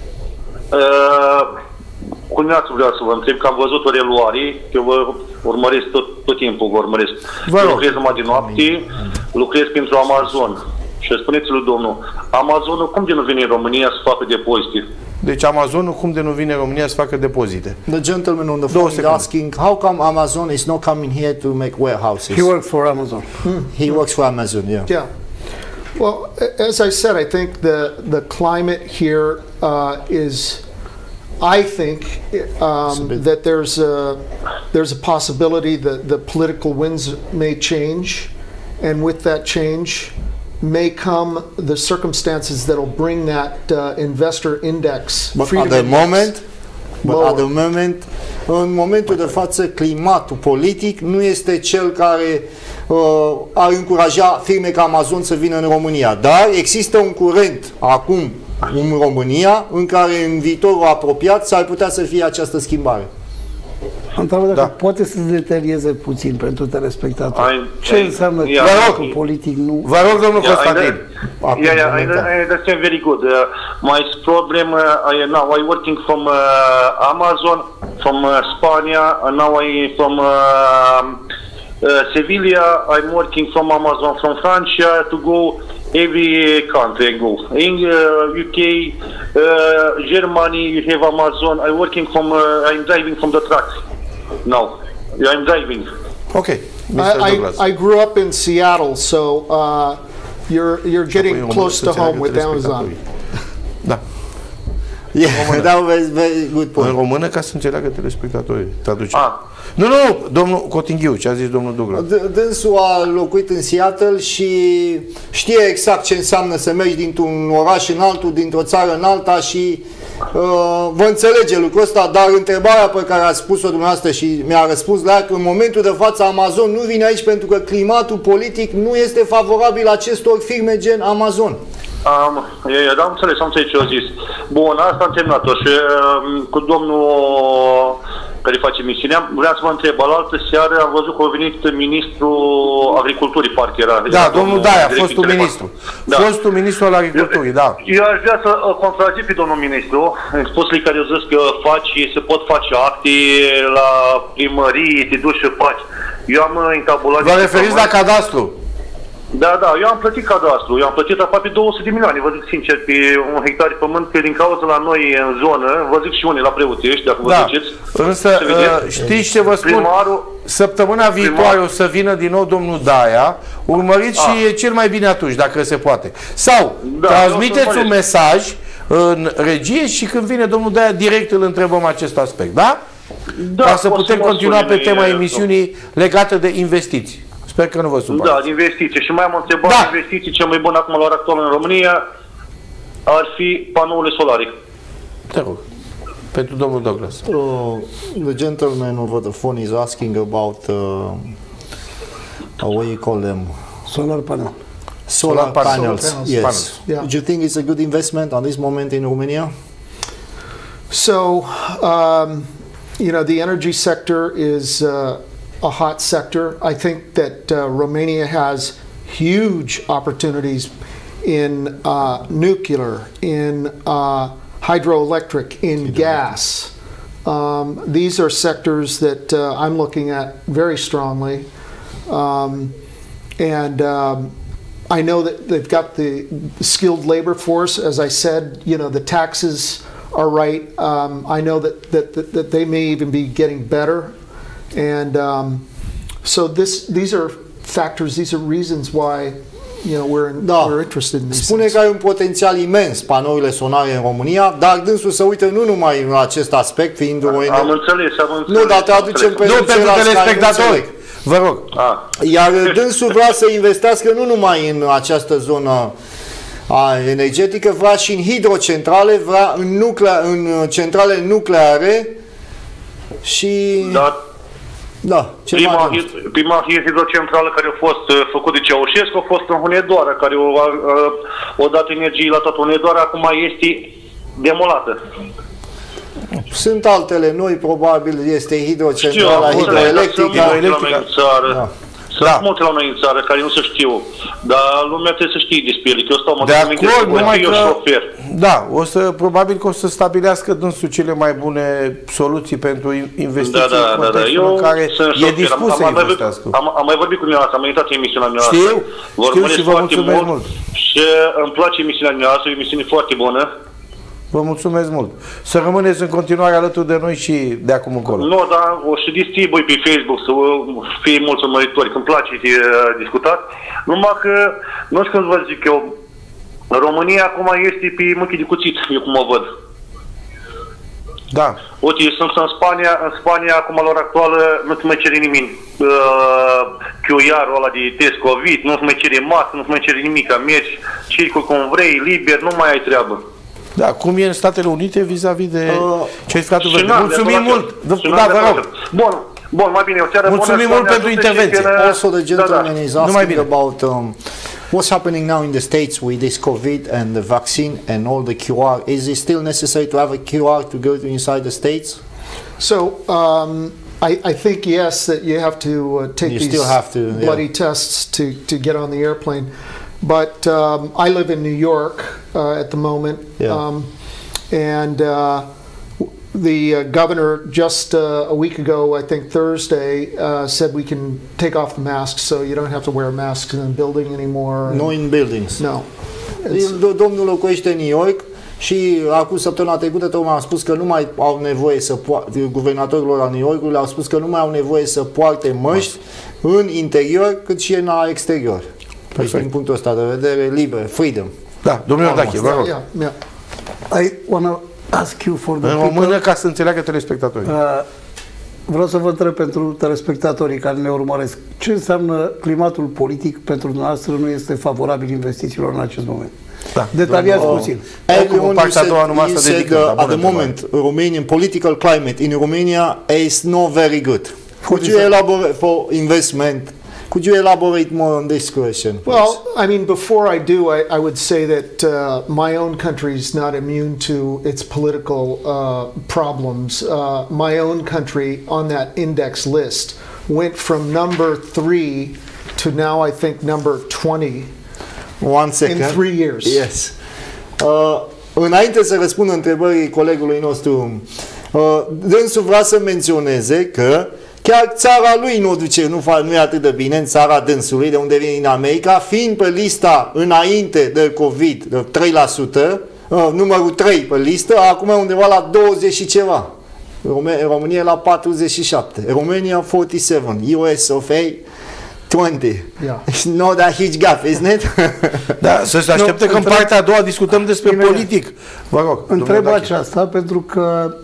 Uh, Culminați vreau să vă întreb că am văzut o reluare, eu vă urmăresc tot, tot timpul, vă urmăresc. Eu lucrez numai de noapte, lucrez pentru Amazon. Și spuneți lui domnul, Amazonul cum de nu vine în România să facă depozite? Deci Amazonul cum de nu vine în România să facă depozite? The gentleman on the phone is asking, how come Amazon is not coming here to make warehouses? He works for Amazon. Hmm. He works for Amazon, yeah. Yeah. Well, as I said, I think the, the climate here uh, is, I think um, that there's a, there's a possibility that the political winds may change, and with that change may come the circumstances that will bring that uh, investor index. But at the moment, but at the moment, în momentul de față, climatul politic nu este cel care uh, ar încuraja firme ca Amazon să vină în România. Dar există un curent acum în România în care în viitorul apropiat s-ar putea să fie această schimbare. Întreabă dacă da. poate să detalieze puțin pentru telespectatori. Ce înseamnă yeah, că politic nu... Vă rog, domnul yeah, Constantin. Yeah, yeah, I, I understand very good. Uh, my problem, uh, I, now I'm working from uh, Amazon, from uh, Spania, and now I'm from uh, uh, Sevilla. I'm working from Amazon from France to go every country I go. In uh, U K, uh, Germany, you have Amazon. I'm working from, uh, I'm driving from the truck. No, I'm driving. Okay, Mister I, Douglas. I, I grew up in Seattle, so uh, you're you're getting close to home with Amazon. Da. Yeah, that was very good point. În română ca să înțeleagă telespectatorii. Traduce. Ah. Nu, nu, domnul Cotinghiu, ce a zis domnul Douglas? Dânsul a locuit în Seattle și știe exact ce înseamnă să mergi dintr-un oraș în altul, dintr-o țară în alta și uh, vă înțelege lucrul ăsta, dar întrebarea pe care a spus-o dumneavoastră și mi-a răspuns la ea, că în momentul de față Amazon nu vine aici pentru că climatul politic nu este favorabil acestor firme gen Amazon. Am, um, am înțeles, am înțeles ce au zis. Bun, asta am terminat-o și uh, cu domnul care face misiunea, vreau să vă întreb, alaltă seară am văzut că a venit ministrul agriculturii, parcă era. Da, domnul Daia, fostul ministru. Da. Fostul ministru al agriculturii, da. Eu aș vrea să contrazic pe domnul ministru, în spusele care au zis că faci, se pot face acte la primărie, te duci și faci. Eu am întabulat... Vă referiți la cadastru? Da, da, eu am plătit cadastru, eu am plătit aproape două sute de milioane, vă zic sincer, pe un hectar de pământ, că din cauza la noi în zonă, vă zic și unii la Preotești, dacă vă da. ziceți. Însă, uh, știți ce vă spun? Primarul, Săptămâna viitoare primar... o să vină din nou domnul Daia, urmăriți și e cel mai bine atunci, dacă se poate. Sau, da, transmiteți un mesaj în regie și când vine domnul Daia, direct îl întrebăm acest aspect, da? Da, ca să putem continua pe tema emisiunii legată de investiții. Sper că nu vă supărați. Da, investiții. Și mai am întrebat, da. investiții cel mai bun acum la ora actuală în România ar fi panourile solare. Te rog. Pentru domnul Douglas. Uh, the gentleman over the phone is asking about uh, or what you call them? Solar panel. Solar, Solar panels. panels. Solar panels. Yes. Panels. Yeah. Do you think it's a good investment on this moment in Romania? So, um, you know, the energy sector is uh, a hot sector. I think that uh, Romania has huge opportunities in uh, nuclear, in uh, hydroelectric, in gas. Um, these are sectors that uh, I'm looking at very strongly. Um, and um, I know that they've got the skilled labor force. As I said, you know, the taxes are right. Um, I know that, that, that, that they may even be getting better. And um, so this, these are factors, these are reasons why, you know, we're, in, da. we're interested in these Spune things. că ai un potențial imens panourile solare în România, dar dânsul se uită nu numai în acest aspect, fiind o... Am înțeles, am înțeles. Nu, dar te aducem pe Nu, pentru ceilalți care nu telespectatori. înțeleg. Vă rog. Ah. Iar dânsul vrea să investească nu numai în această zonă a energetică, vrea și în hidrocentrale, vrea în, nuclea, în centrale nucleare și... Dar Da, ce prima, mai hid- prima hidrocentrală care a fost uh, făcută de Ceaușescu a fost în Hunedoara, care o, uh, o dat energie la toată Hunedoara, acum este demolată. Sunt altele noi, probabil este hidrocentrala, Știu, hidroelectrica. hidroelectrica. Da. Sunt Da. multe la noi în țară care nu se știu, dar lumea trebuie să știe despre ele. Că eu stau, mă De duc aminte acord, că numai eu că, șofer. da, o să, probabil că o să stabilească dânsul cele mai bune soluții pentru investiții Da, da, în da, da. contextul Eu în care sunt e șofer. dispus am, să am, mai vorbit, investească. am, am mai vorbit cu dumneavoastră, am uitat emisiunea noastră. Știu, Vă știu urmăresc și vă foarte mulțumesc mult. Și îmi place emisiunea noastră, e o emisiune foarte bună. Vă mulțumesc mult. Să rămâneți în continuare alături de noi și de acum încolo. Nu, dar o să distribui pe Facebook să fie mulți urmăritori, că îmi place de discutat. Numai că, nu știu când vă zic eu, România acum este pe mâchii de cuțit, eu cum o văd. Da. Uite, eu sunt în Spania, în Spania acum la ora actuală nu se mai cere nimic. Uh, Q R-ul ăla de test COVID, nu se mai cere mască, nu se mai cere nimic, mergi, circul cum vrei, liber, nu mai ai treabă. Da, cum e în Statele Unite vis-a-vis de Uh, certificatul Și verde. n-am Mulțumim de mult! acolo. Și Da, n-am de vă acolo. rog! Bun, bun, mai bine, o seară bună. Mulțumim Doamne mult pentru ajută și intervenție. că ne- Also, the gentleman is Numai asking bine. about um, what's happening now in the States with this COVID and the vaccine and all the Q R. Is it still necessary to have a Q R to go to inside the States? So um, I, I think yes that you have to uh, take You these still have to, yeah. bloody tests to, to get on the airplane. But um, I live in New York uh, at the moment, Yeah. um, and uh, the uh, governor just uh, a week ago, I think Thursday, uh, said we can take off the masks, so you don't have to wear masks in the building anymore. No in buildings. No. It's- Do- Domnul locuiește în New York și acum săptămâna trecută tocmai am spus că nu mai au nevoie să poarte, guvernatorilor al New Yorkului au spus că nu mai au nevoie să poarte măști în interior cât și în exterior. Deci din punctul ăsta de vedere, liber, freedom. Da, domnul Iordache, vă rog. yeah, yeah. I want to ask you for the În people. română ca să înțeleagă telespectatorii. Uh, vreau să vă întreb pentru telespectatorii care ne urmăresc. Ce înseamnă climatul politic pentru dumneavoastră nu este favorabil investițiilor în acest moment? Da. Detaliați puțin. Everyone, you partea a said, doua numai you asta said dedicăm, uh, dar at bună the întrebare. moment, Romanian political climate in Romania is not very good. Could you elaborate for investment? Could you elaborate more on this question? please? Well, I mean, before I do, I, I would say that uh, my own country is not immune to its political uh, problems. Uh, my own country on that index list went from number three to now I think number twenty One second. in three years. Yes. Uh, înainte să răspund întrebării colegului nostru, uh, dânsul vrea să menționeze că chiar țara lui nu, duce, nu, fa, nu e atât de bine în țara dânsului, de unde vine din America, fiind pe lista înainte de COVID de trei la sută, uh, numărul trei pe listă, acum e undeva la douăzeci și ceva. România la patruzeci și șapte. Romania patruzeci și șapte. U S of A douăzeci. Yeah. It's not a huge gap, isn't it? Da, să se aștepte Nu, că în întreb- partea a doua discutăm despre Imediat. politic. Vă rog. Întreb domnul Dache. aceasta pentru că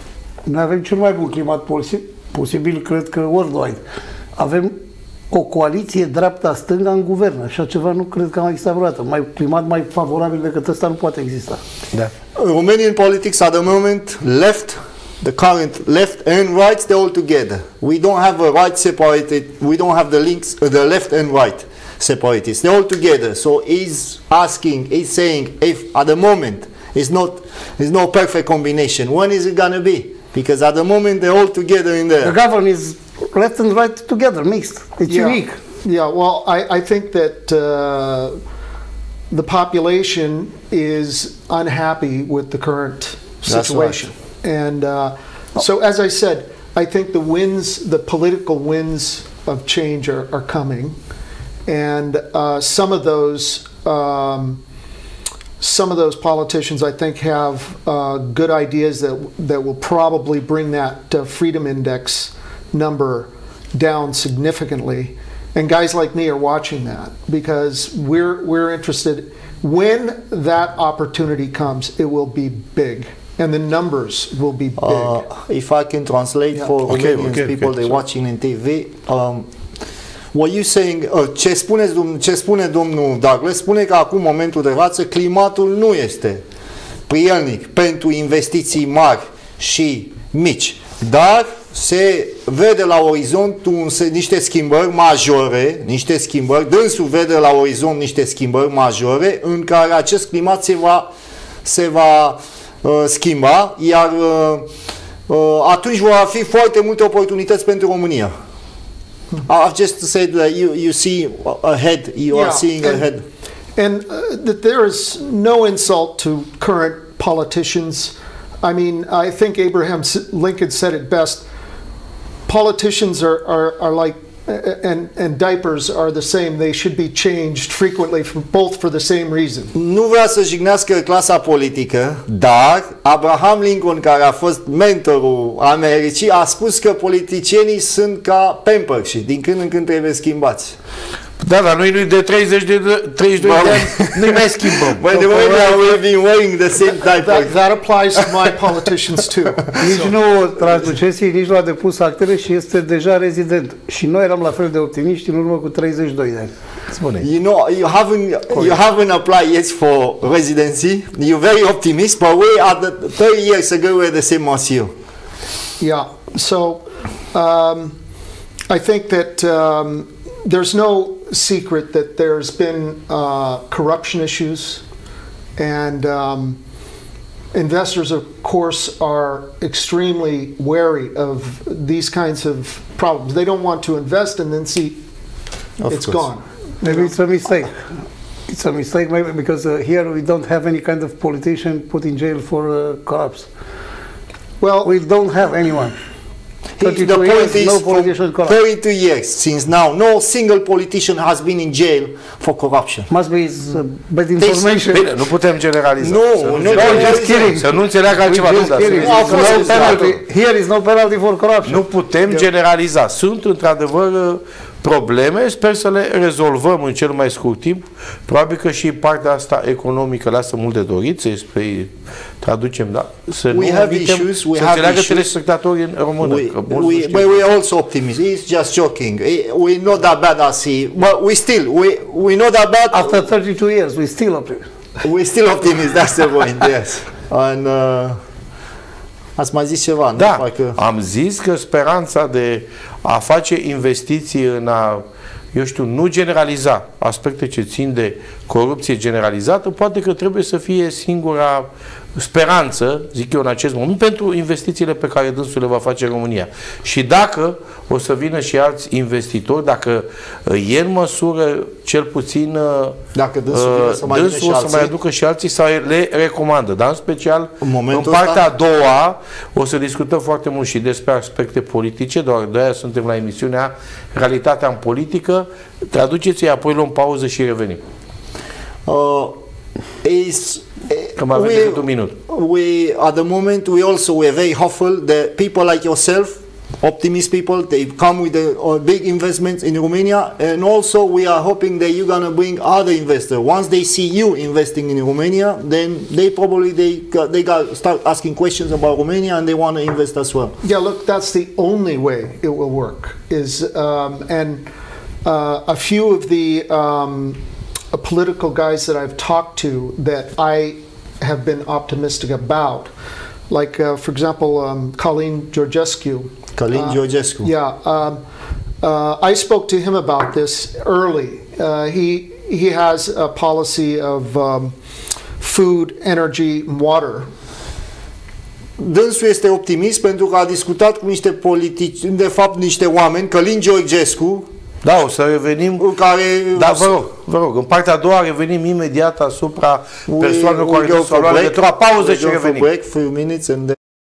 noi avem cel mai bun climat posi- posibil, cred că worldwide. Avem o coaliție dreapta-stânga în guvern. Așa ceva nu cred că am existat vreodată. Mai, climat mai favorabil decât ăsta nu poate exista. Da. Romanian politics at the moment, left the current left and right, they're all together. We don't have a right separated, we don't have the links, uh, the left and right separatists. They're all together. So he's asking, he's saying, if at the moment it's not, it's no perfect combination, when is it gonna be? Because at the moment they're all together in there. The government is left and right together, mixed. It's Yeah. unique. Yeah, well, I, I think that uh, the population is unhappy with the current That's situation. And uh, so, as I said, I think the winds, the political winds of change are, are coming. And uh, some of those, um, some of those politicians, I think, have uh, good ideas that that will probably bring that uh, freedom index number down significantly. And guys like me are watching that because we're we're interested. When that opportunity comes, it will be big, and the numbers will be big. Uh, if I can translate Yeah. for Okay, Romanian okay, people okay, they're sorry. watching in T V, um, what you saying, uh, ce, spuneți, dom- ce spune domnul Douglas, spune că acum, în momentul de față, climatul nu este prielnic pentru investiții mari și mici, dar se vede la orizont un, se, niște schimbări majore, niște schimbări, dânsul vede la orizont niște schimbări majore în care acest climat se va, se va uh, schimba, iar uh, uh, atunci vor fi foarte multe oportunități pentru România. I've just said that you, you see ahead, you are seeing and, ahead. And uh, that there is no insult to current politicians. I mean, I think Abraham S- Lincoln said it best. Politicians are, are, are like, uh, and, and diapers are the same. They should be changed frequently, for, both for the same reason. Nu vrea să jignească clasa politică, dar Abraham Lincoln, care a fost mentorul Americii, a spus că politicienii sunt ca Pampers și din când în când trebuie schimbați. Da, dar noi de treizeci de, treizeci de ani nu mai schimbăm. By the way, we've been wearing the same diapers. That, that applies to my politicians too. Nici nu traduceți, nici nu a depus actele și este deja rezident. Și noi eram la fel de optimiști în urmă cu treizeci și doi de ani. Spune. You know, you haven't you haven't applied yet for residency. You're very optimist, but we are the thirty years ago we're the same as you. Yeah. So um, I think that um, there's no secret that there's been uh, corruption issues, and um, investors, of course, are extremely wary of these kinds of problems. They don't want to invest and then see Of it's course. gone. Maybe it's a mistake. It's a mistake maybe because uh, here we don't have any kind of politician put in jail for uh, corruption. Well, We don't have anyone. The thirty-two point years, is, no for politician corrupt. thirty-two years since now, no single politician has been in jail for corruption. Must be uh, bad information. Bine, nu putem generaliza. Nu, Să nu înțeleagă- generalizăm. Să nu înțeleagă altceva. We Nu, just dar kidding. să- Nu a There's fost no exact. penalty. Here is no penalty for corruption. Nu putem generaliza. Sunt într-adevăr probleme, sper să le rezolvăm în cel mai scurt timp. Probabil că și partea asta economică lasă mult de dorit, să îi traducem, da? Să We nu have omitem, issues, we să have înțeleagă issues. telespectatorii în română. We, că mulți nu we, știu. but we are also optimists. He's just joking. Eh, We're not that bad as he. But we still, we we're not that bad. After thirty-two years, we still optimist. We're still optimists. That's the point. Yes. And uh, ați mai zis ceva, nu? Da, Parcă- am zis că speranța de a face investiții în a, eu știu, nu generaliza aspecte ce țin de corupție generalizată, poate că trebuie să fie singura speranță, zic eu în acest moment, pentru investițiile pe care dânsul le va face în România. Și dacă o să vină și alți investitori, dacă uh, e în măsură, cel puțin uh, Dacă dânsul vine să mai vină dânsul și o să alții. mai aducă și alții sau le recomandă. Dar în special, În în, momentul partea ăsta- a doua, o să discutăm foarte mult și despre aspecte politice, doar de aia suntem la emisiunea Realitatea în Politică. Traduceți-i, apoi luăm pauză și revenim. Uh, is Că mai avem decât un minut. we at the moment we also we are very hopeful that people like yourself, optimist people, they come with the uh, big investments in Romania, and also we are hoping that you're gonna bring other investors. Once they see you investing in Romania, then they probably they got, they got start asking questions about Romania and they want to invest as well. yeah, look, that's the only way it will work. Is um, and uh, a few of the um, uh, political guys that I've talked to that I have been optimistic about like uh, for example, um, Călin Georgescu. Călin uh, Georgescu. Yeah, um, uh, I spoke to him about this early. Uh, he he has a policy of um, food, energy, water. Dânsul este optimist pentru că a discutat cu niște politici, de fapt niște oameni, Călin Georgescu, da, o să revenim, care... Da, vă rog, vă rog, în partea a doua revenim imediat asupra persoanelor cu care trebuie să luăm legătura. Pauză și revenim. Break, few minutes and then...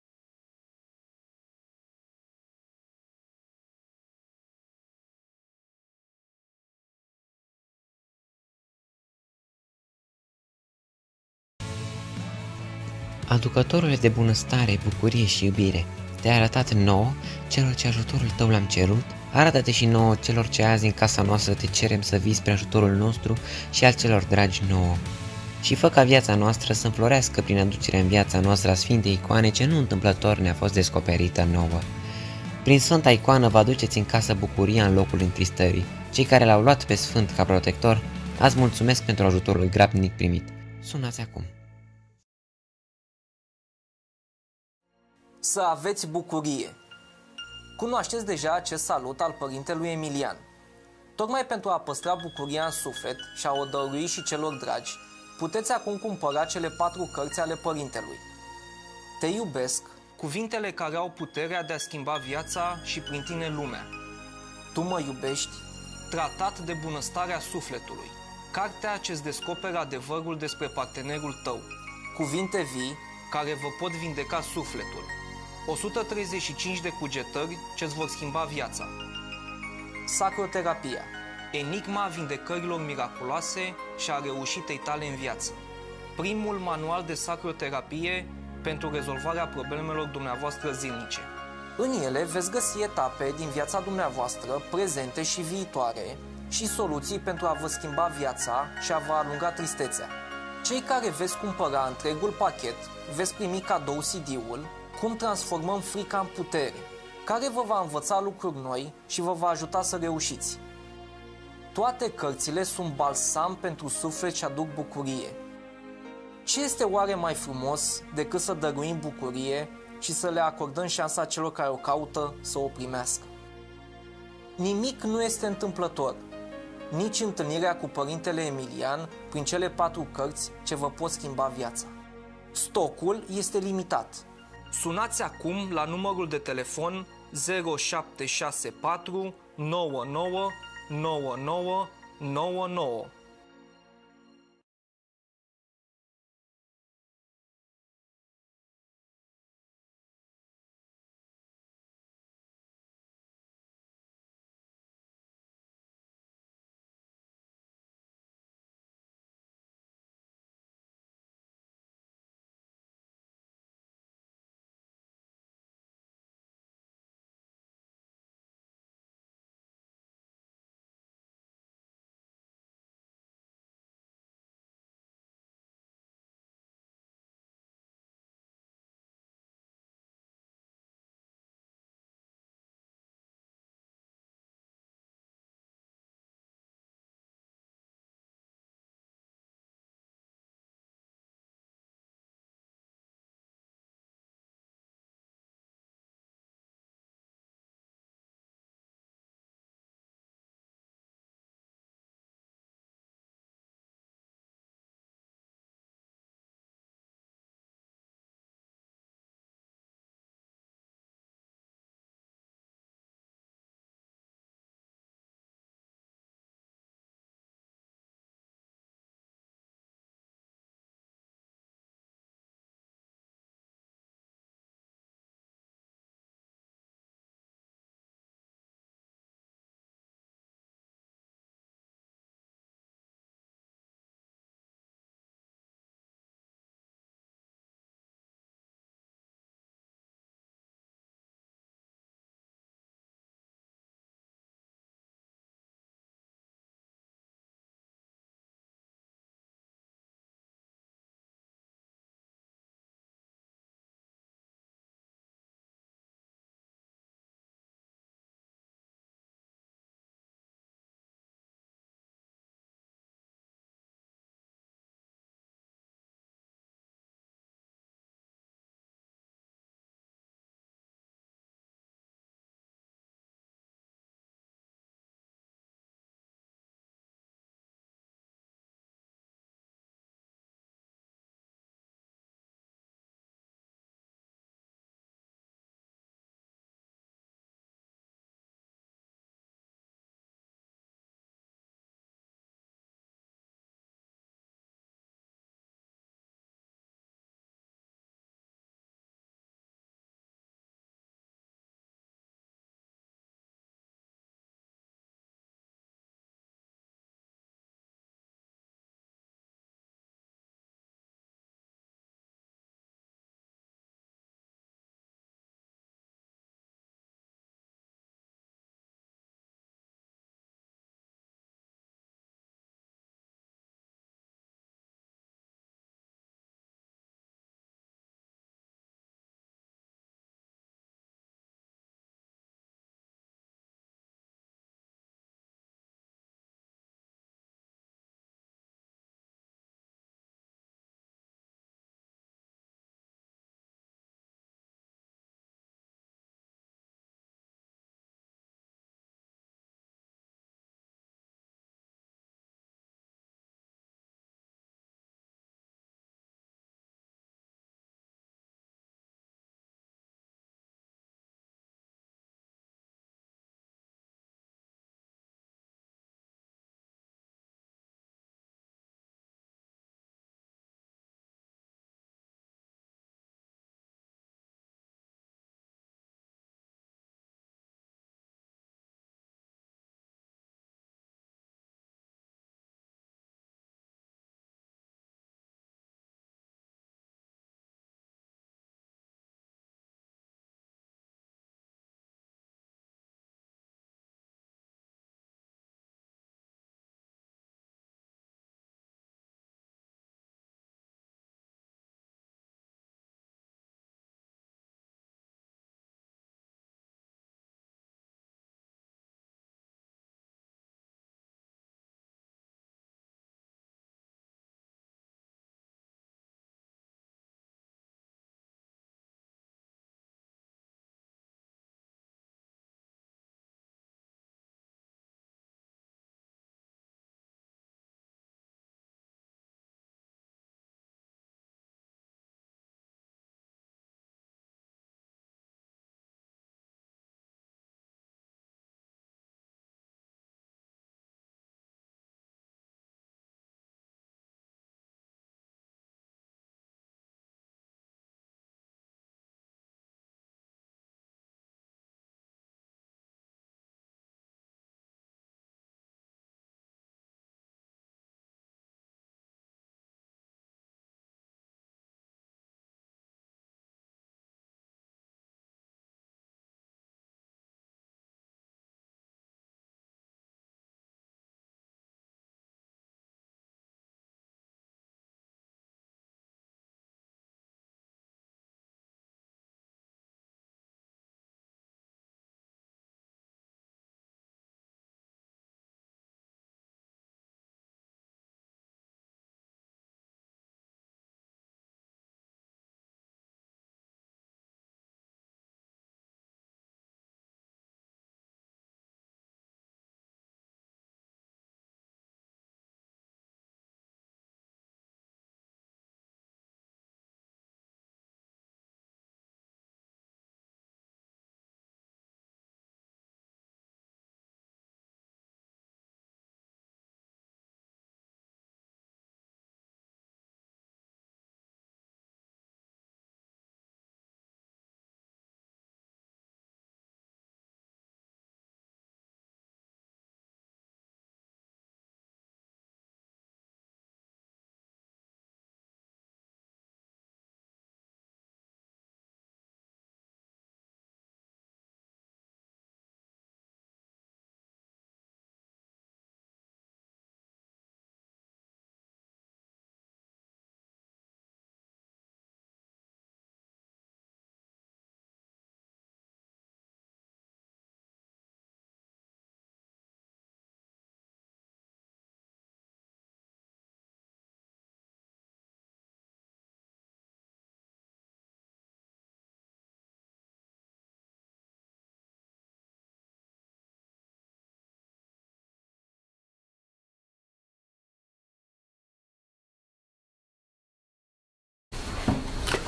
Aducătorule de bunăstare, bucurie și iubire, te-ai arătat nouă celor ce ajutorul tău l-am cerut, arată-te și nouă celor ce azi în casa noastră te cerem să vii spre ajutorul nostru și al celor dragi nouă. Și fă ca viața noastră să înflorească prin aducerea în viața noastră a Sfintei Icoane ce nu întâmplător ne-a fost descoperită nouă. Prin Sfânta Icoană vă aduceți în casă bucuria în locul întristării. Cei care l-au luat pe Sfânt ca protector, azi mulțumesc pentru ajutorul grabnic primit. Sunați acum! Să aveți bucurie. Cunoașteți deja acest salut al părintelui Emilian. Tocmai pentru a păstra bucuria în suflet și a o dărui și celor dragi, puteți acum cumpăra cele patru cărți ale părintelui. Te iubesc, cuvintele care au puterea de a schimba viața și prin tine lumea. Tu mă iubești, tratat de bunăstarea sufletului, cartea ce-ți descoperă adevărul despre partenerul tău, cuvinte vii care vă pot vindeca sufletul, o sută treizeci și cinci de cugetări ce-ți vor schimba viața. Sacroterapia, enigma vindecărilor miraculoase și a reușitei tale în viață. Primul manual de sacroterapie pentru rezolvarea problemelor dumneavoastră zilnice. În ele veți găsi etape din viața dumneavoastră, prezente și viitoare, și soluții pentru a vă schimba viața și a vă alunga tristețea. Cei care veți cumpăra întregul pachet veți primi cadou C D-ul Cum transformăm frica în putere, care vă va învăța lucruri noi și vă va ajuta să reușiți. Toate cărțile sunt balsam pentru suflet și aduc bucurie. Ce este oare mai frumos decât să dăruim bucurie și să le acordăm șansa celor care o caută să o primească? Nimic nu este întâmplător, nici întâlnirea cu părintele Emilian prin cele patru cărți ce vă pot schimba viața. Stocul este limitat. Sunați acum la numărul de telefon zero șapte șase patru nouă nouă nouă nouă nouă nouă.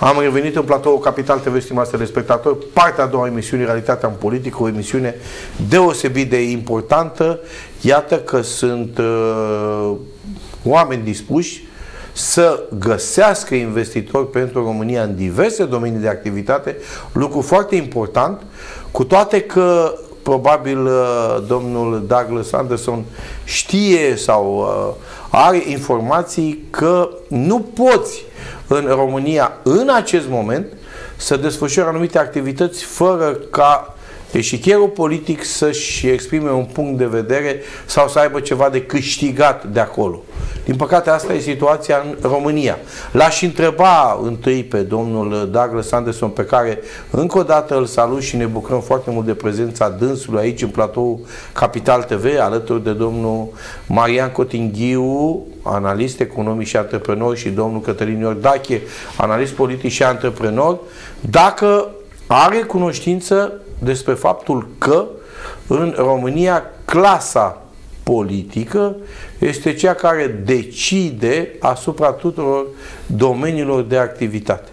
Am revenit în platou Capital T V, stimați telespectatori, partea a doua emisiune, Realitatea în Politică, o emisiune deosebit de importantă. Iată că sunt uh, oameni dispuși să găsească investitori pentru România în diverse domenii de activitate, lucru foarte important, cu toate că probabil domnul Douglas Anderson știe sau are informații că nu poți în România în acest moment să desfășoare anumite activități fără ca eșichierul politic să-și exprime un punct de vedere sau să aibă ceva de câștigat de acolo. Din păcate, asta e situația în România. L-aș întreba întâi pe domnul Douglas Anderson, pe care încă o dată îl salut și ne bucurăm foarte mult de prezența dânsului aici în platou Capital T V, alături de domnul Marian Cotinghiu, analist economic și antreprenor, și domnul Cătălin Iordache, analist politic și antreprenor, dacă are cunoștință despre faptul că în România clasa politică este cea care decide asupra tuturor domeniilor de activitate.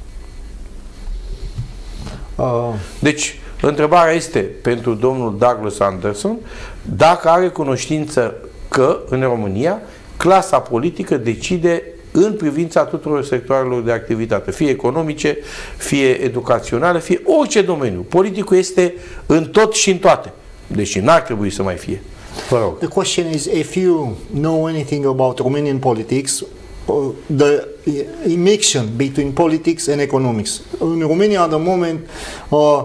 Uh. Deci, întrebarea este pentru domnul Douglas Anderson dacă are cunoștință că în România clasa politică decide în privința tuturor sectoarelor de activitate, fie economice, fie educaționale, fie orice domeniu. Politicul este în tot și în toate. Deci n-ar trebui să mai fie. Vă rog. The question is, if you know anything about Romanian politics, uh, the mixture between politics and economics. In Romania, at the moment, uh,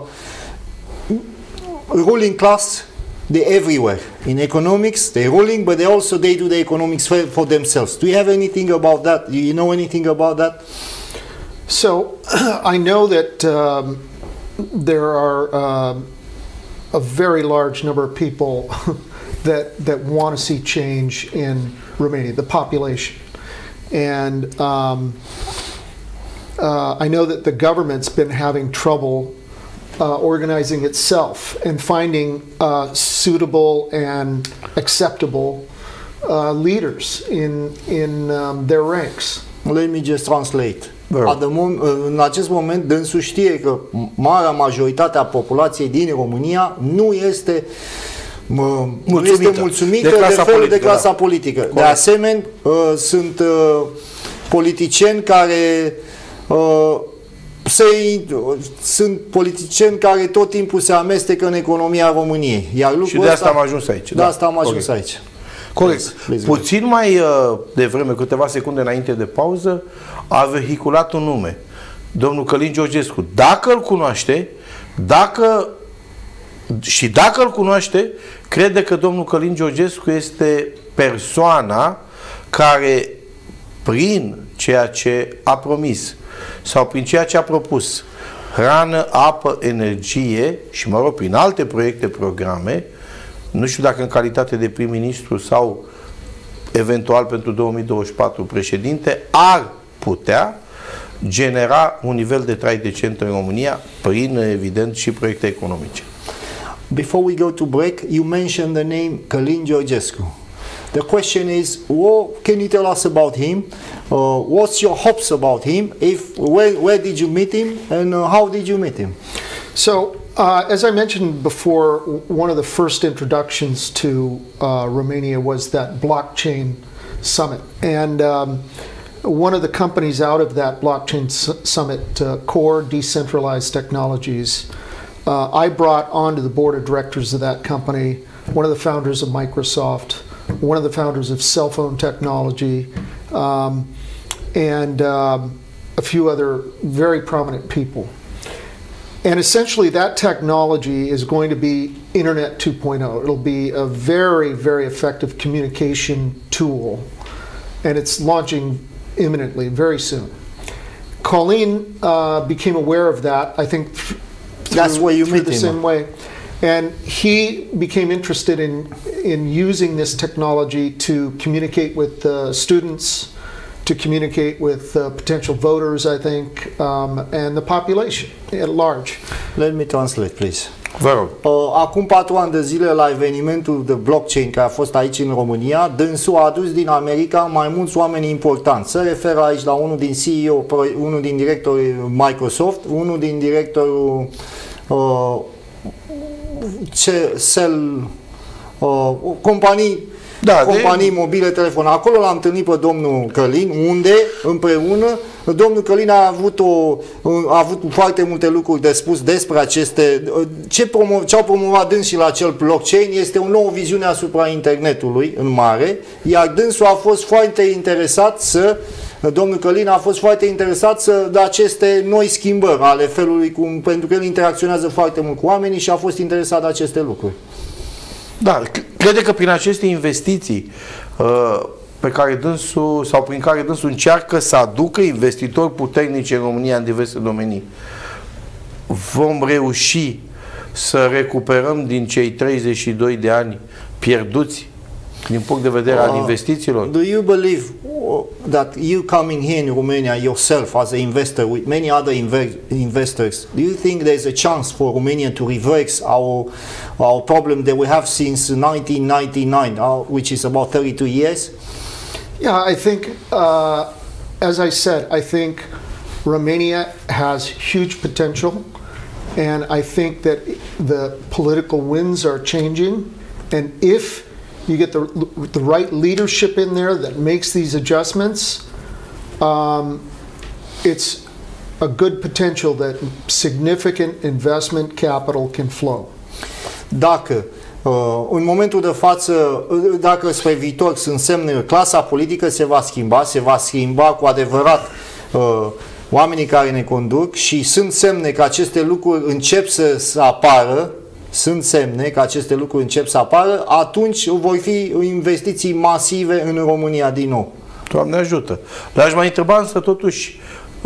ruling class, they're everywhere. In economics, they're ruling, but they also they do the economics for, for themselves. Do you have anything about that? Do you know anything about that? So, I know that um, there are uh, a very large number of people that that want to see change in Romania, the population, and um, uh, I know that the government's been having trouble Uh, organizing itself and finding uh, suitable and acceptable uh, leaders in in um, their ranks. Let me just translate. At the moment, în acest moment, dânsul știe că marea majoritate a populației din România nu este mă, nu este mulțumită de, de felul politică, de clasa da. politică. Corect. De asemenea, uh, sunt uh, politicieni care uh, Se, sunt politicieni care tot timpul se amestecă în economia României. Iar și de asta am ajuns aici. De da. asta am ajuns Corect. aici. Corect. Please, Puțin mai devreme, câteva secunde înainte de pauză, a vehiculat un nume. Domnul Călin Georgescu. Dacă îl cunoaște, dacă și dacă îl cunoaște, crede că domnul Călin Georgescu este persoana care, prin ceea ce a promis sau prin ceea ce a propus, hrană, apă, energie și, mă rog, prin alte proiecte, programe, nu știu dacă în calitate de prim-ministru sau eventual pentru două mii douăzeci și patru președinte, ar putea genera un nivel de trai decent în România prin, evident, și proiecte economice. Before we go to break, you mentioned the name Călin Georgescu. The question is, what can you tell us about him? Uh, what's your hopes about him? If where, where did you meet him, and uh, how did you meet him? So, uh, as I mentioned before, one of the first introductions to uh, Romania was that blockchain summit, and um, one of the companies out of that blockchain su summit, uh, Core Decentralized Technologies, uh, I brought onto the board of directors of that company one of the founders of Microsoft, one of the founders of cell phone technology, um, and um, a few other very prominent people. And essentially that technology is going to be Internet two point oh. It'll be a very, very effective communication tool, and it's launching imminently, very soon. Colleen uh, became aware of that, I think, th That's where you through met the him. same way. And he became interested in, in using this technology to communicate with uh, students, to communicate with uh, potential voters, I think, um, and the population at large. Let me translate, please. Vă rog. Acum patru ani de zile, la evenimentul de blockchain care a fost aici în România, dânsul a adus din America mai mulți oameni importanți. Se referă aici la unul din C E O, unul din directorii Microsoft, unul din directorul uh, Cell, uh, companii Da, companii de... mobile, telefon. Acolo l-am întâlnit pe domnul Călin, unde împreună domnul Călin a avut, o, a avut foarte multe lucruri de spus despre aceste... Ce, promo, ce au promovat dânsii la acel blockchain este o nouă viziune asupra internetului în mare, iar dânsul a fost foarte interesat să... Domnul Călin a fost foarte interesat să, de aceste noi schimbări ale felului cum... pentru că el interacționează foarte mult cu oamenii și a fost interesat de aceste lucruri. Da, crede că prin aceste investiții uh, pe care dânsul, sau prin care dânsul încearcă să aducă investitori puternici în România în diverse domenii, vom reuși să recuperăm din cei treizeci și doi de ani pierduți din punct de vedere al investițiilor? Do you believe that you coming here in Romania yourself as an investor with many other investors, do you think there is a chance for Romania to reverse our our problem that we have since nineteen ninety-nine, uh, which is about thirty-two years? Yeah, I think, uh, as I said, I think Romania has huge potential, and I think that the political winds are changing, and if you get the, the right leadership in there that makes these adjustments, um, it's a good potential that significant investment capital can flow. Dacă uh, în momentul de față, dacă spre viitor sunt semne că clasa politică se va schimba, se va schimba cu adevărat uh, oamenii care ne conduc și sunt semne că aceste lucruri încep să, să apară, sunt semne că aceste lucruri încep să apară, atunci vor fi investiții masive în România din nou. Doamne ajută. Dar aș mai întreba însă totuși,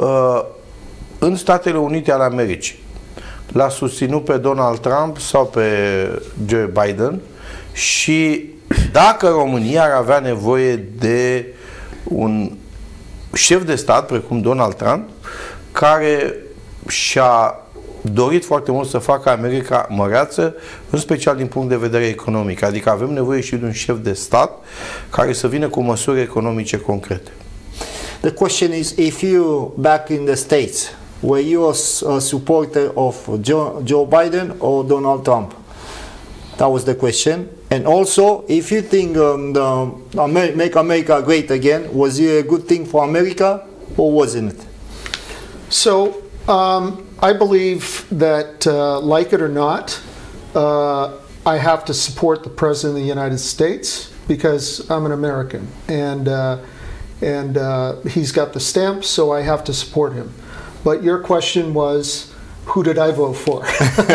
în Statele Unite ale Americii, l-a susținut pe Donald Trump sau pe Joe Biden și dacă România ar avea nevoie de un șef de stat precum Donald Trump, care și-a dorit foarte mult să facă America măreață, în special din punct de vedere economic. Adică avem nevoie și de un șef de stat care să vină cu măsuri economice concrete. The question is, if you back in the States, were you a, a supporter of Joe, Joe Biden or Donald Trump? That was the question. And also, if you think um, the Amer Make America Great Again, was it a good thing for America or wasn't it? So, um, I believe that, uh, like it or not, uh, I have to support the President of the United States because I'm an American, and uh, and uh, he's got the stamp, so I have to support him. But your question was, who did I vote for?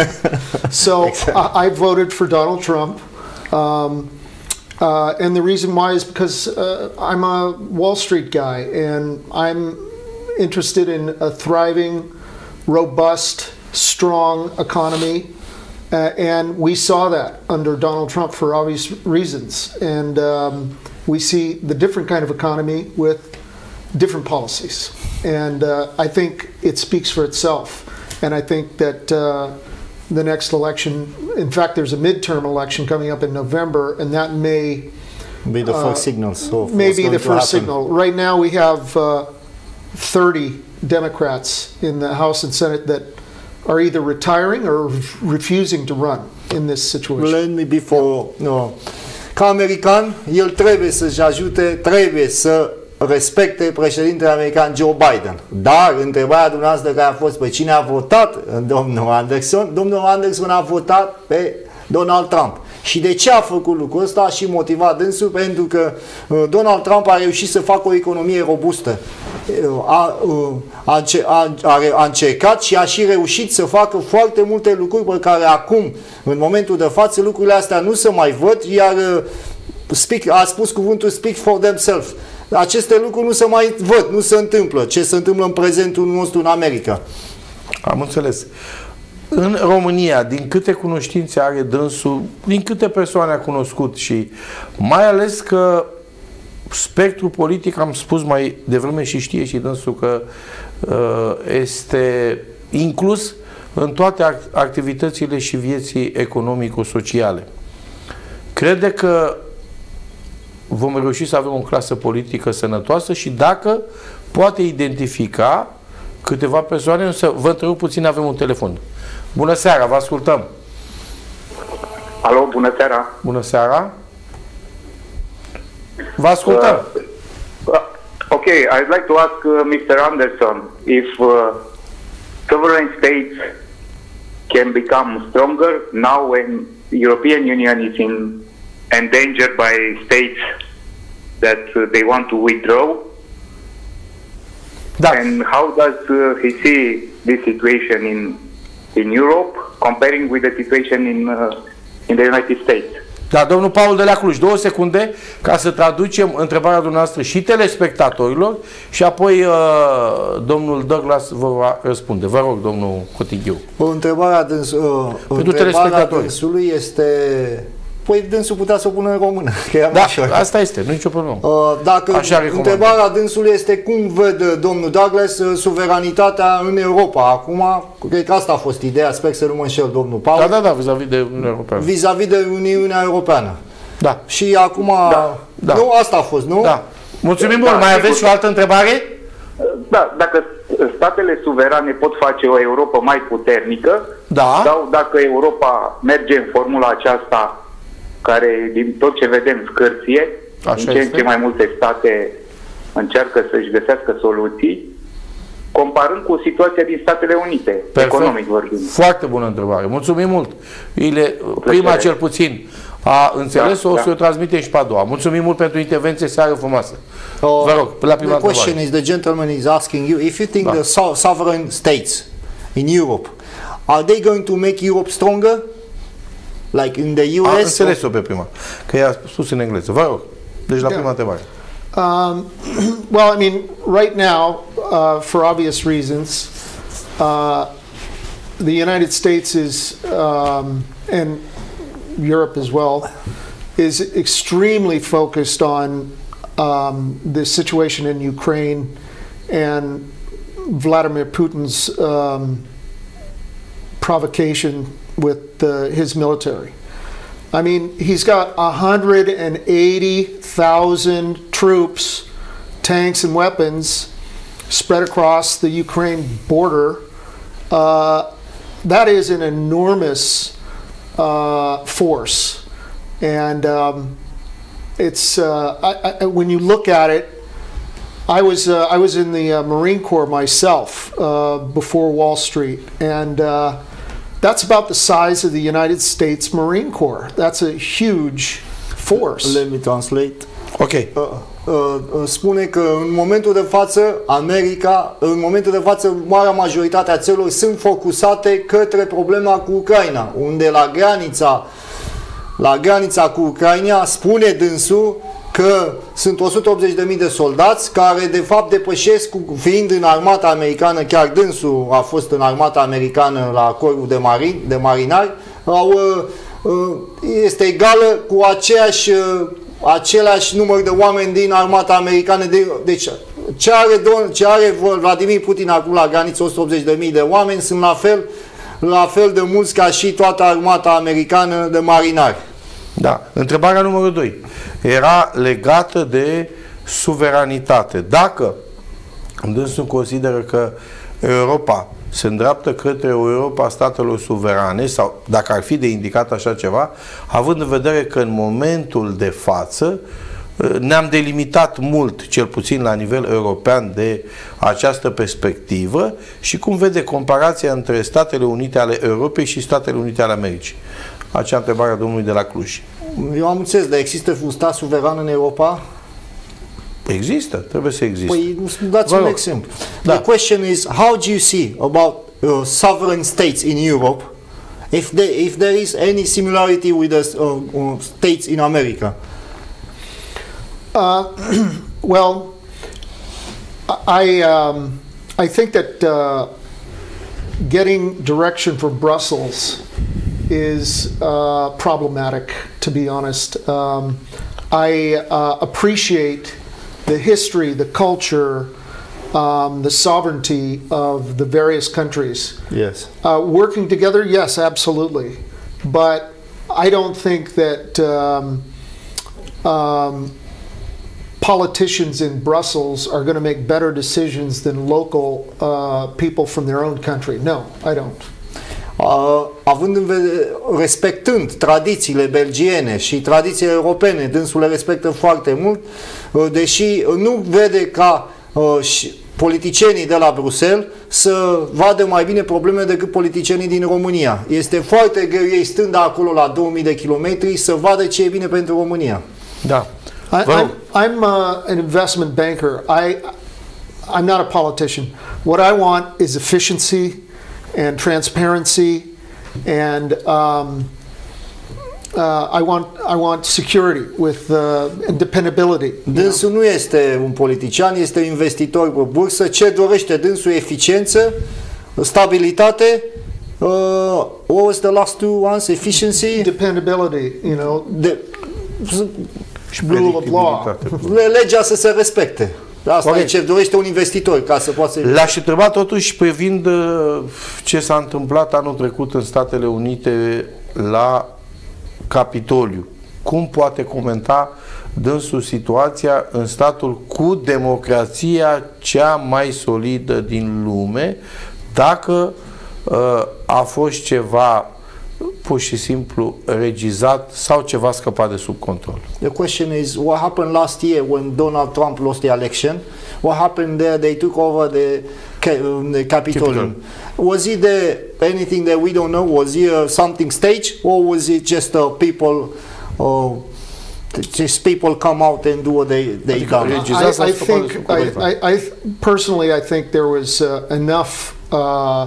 So exactly. I, I voted for Donald Trump, um, uh, and the reason why is because uh, I'm a Wall Street guy, and I'm interested in a thriving, robust, strong economy, uh, and we saw that under Donald Trump for obvious reasons. And um, we see the different kind of economy with different policies. And uh, I think it speaks for itself. And I think that uh, the next election, in fact, there's a midterm election coming up in November, and that may be the first uh, signal. So maybe the first signal. Right now we have uh, thirty Democrats in the House and Senate that are either retiring or refusing to run in this situation. Let me before no. Ca american, el trebuie să-și ajute, trebuie să respecte președintele american Joe Biden. Dar întrebarea dumneavoastră care a fost pe cine a votat domnul Anderson, domnul Anderson a votat pe Donald Trump. Și de ce a făcut lucrul ăsta? A și motivat dânsul, pentru că Donald Trump a reușit să facă o economie robustă. A, a, a, a încercat și a și reușit să facă foarte multe lucruri pe care acum, în momentul de față, lucrurile astea nu se mai văd, iar speak, a spus cuvântul speak for themselves. Aceste lucruri nu se mai văd, nu se întâmplă. Ce se întâmplă în prezentul nostru în America. Am înțeles. În România, din câte cunoștințe are dânsul, din câte persoane a cunoscut și mai ales că spectrul politic, am spus mai devreme și știe și dânsul că uh, este inclus în toate activitățile și vieții economico-sociale. Crede că vom reuși să avem o clasă politică sănătoasă și dacă poate identifica câteva persoane, însă vă întrerup puțin, avem un telefon. Bună seara, vă ascultăm. Alo, bună seara. Bună seara. Vă ascultăm. Uh, uh, okay, I'd like to ask uh, mister Anderson if uh, sovereign states can become stronger now when European Union is in endangered by states that uh, they want to withdraw. Da. And how does uh, he see this situation in in Europe comparing with the situation in uh, in the United States? Da, domnul Paul de la Cluj, două secunde ca să traducem întrebarea dumneavoastră și telespectatorilor și apoi uh, domnul Douglas vă va răspunde. Vă rog, domnul Cotighiu. Întrebarea, dâns, uh, întrebarea dânsului este... Păi dânsul putea să o pună în română. Că da, asta este, nu e nicio problemă. Uh, dacă întrebarea dânsului este cum vede domnul Douglas suveranitatea în Europa. Acum, cred că asta a fost ideea, sper să nu mă înșel domnul Paul. Da, da, da, vis-a-vis de Uniunea Europeană. Vis-a-vis de Uniunea Europeană. Da. Și acum, da, da. Nu, asta a fost, nu? Da. Mulțumim mult. Da, mai aveți și o altă întrebare? Da, dacă statele suverane pot face o Europa mai puternică, da. Sau dacă Europa merge în formula aceasta care, din tot ce vedem, scârție, în ce în ce mai multe state încearcă să-și găsească soluții, comparând cu situația din Statele Unite, perfect. Economic vorbind. Foarte bună întrebare. Mulțumim mult. Ile, prima cel puțin a înțeles-o, da, o să da. o transmitem și pe a doua. Mulțumim mult pentru intervenție, seară frumoasă. Uh, Vă rog, la prima the question întrebare. Is, the gentleman is asking you, if you think da. the so sovereign states in Europe, are they going to make Europe stronger? Like in the U S? Am înțeles-o pe prima, că i-a spus în engleză. Vă rog, deci la yeah. prima întrebare. Um, well, I mean, right now, uh, for obvious reasons, uh, the United States is, um, and Europe as well, is extremely focused on um, the situation in Ukraine and Vladimir Putin's um, provocation with the, his military. I mean, he's got one hundred eighty thousand troops, tanks and weapons spread across the Ukraine border. Uh, that is an enormous uh, force. And um, it's, uh, I, I, when you look at it, I was, uh, I was in the uh, Marine Corps myself uh, before Wall Street. And uh, that's about the size of the United States Marine Corps. That's a huge force. Let me translate. Okay. Uh, uh, spune că în momentul de față America, în momentul de față marea majoritate a țărilor sunt focusate către problema cu Ucraina, unde la granița la granița cu Ucraina spune dânsul că sunt o sută optzeci de mii de soldați care de fapt depășesc, fiind în armata americană, chiar dânsul a fost în armata americană la corpul de, marin, de marinari, au, este egală cu aceeași, același număr de oameni din armata americană. De, deci ce are, ce are Vladimir Putin acum la graniță, o sută optzeci de mii de oameni, sunt la fel, la fel de mulți ca și toată armata americană de marinari. Da. Întrebarea numărul doi era legată de suveranitate. Dacă dânsul consideră că Europa se îndreaptă către o Europa a statelor suverane, sau dacă ar fi de indicat așa ceva, având în vedere că în momentul de față ne-am delimitat mult, cel puțin la nivel european, de această perspectivă și cum vede comparația între Statele Unite ale Europei și Statele Unite ale Americii. Acea întrebare a domnului de la Cluj. Eu am înțeles, dar există un stat suveran în Europa? Există, trebuie să existe. Păi dați un exemplu. Da. The question is, how do you see about uh, sovereign states in Europe if there, if there is any similarity with the uh, uh, states in America? Uh, well, I, um, I think that uh, getting direction from Brussels is uh, problematic, to be honest. Um, I uh, appreciate the history, the culture, um, the sovereignty of the various countries. Yes. Uh, working together, yes, absolutely. But I don't think that um, um, politicians in Brussels are going to make better decisions than local uh, people from their own country. No, I don't. Uh, având în vedere, respectând tradițiile belgiene și tradițiile europene, dânsul le respectă foarte mult, uh, deși nu vede ca uh, și politicienii de la Bruxelles să vadă mai bine probleme decât politicienii din România. Este foarte greu ei stând acolo la două mii de kilometri să vadă ce e bine pentru România. Da. I, I'm, I'm uh, an investment banker. I, I'm not a politician. What I want is efficiency and transparency, and um, uh, I want I want security with uh, dependability. Dânsul nu este un politician, este un investitor pe bursă. Ce dorește dânsul? Eficiență, stabilitate. Uh, what was the last two ones? Efficiency, dependability. You know, de, rule of law. Legea să se respecte. Asta okay. E ce dorește un investitor ca să poată să... L-aș întreba totuși privind ce s-a întâmplat anul trecut în Statele Unite la Capitoliu. Cum poate comenta dânsul situația în statul cu democrația cea mai solidă din lume, dacă uh, a fost ceva pur și simplu regizat sau ceva scăpat de sub control. The question is, what happened last year when Donald Trump lost the election? What happened there? They took over the, the Capitol. Was it there anything that we don't know? Was it uh, something staged, or was it just uh, people, uh, just people come out and do what they they done? I, I think, I, I, I personally, I think there was uh, enough. Uh,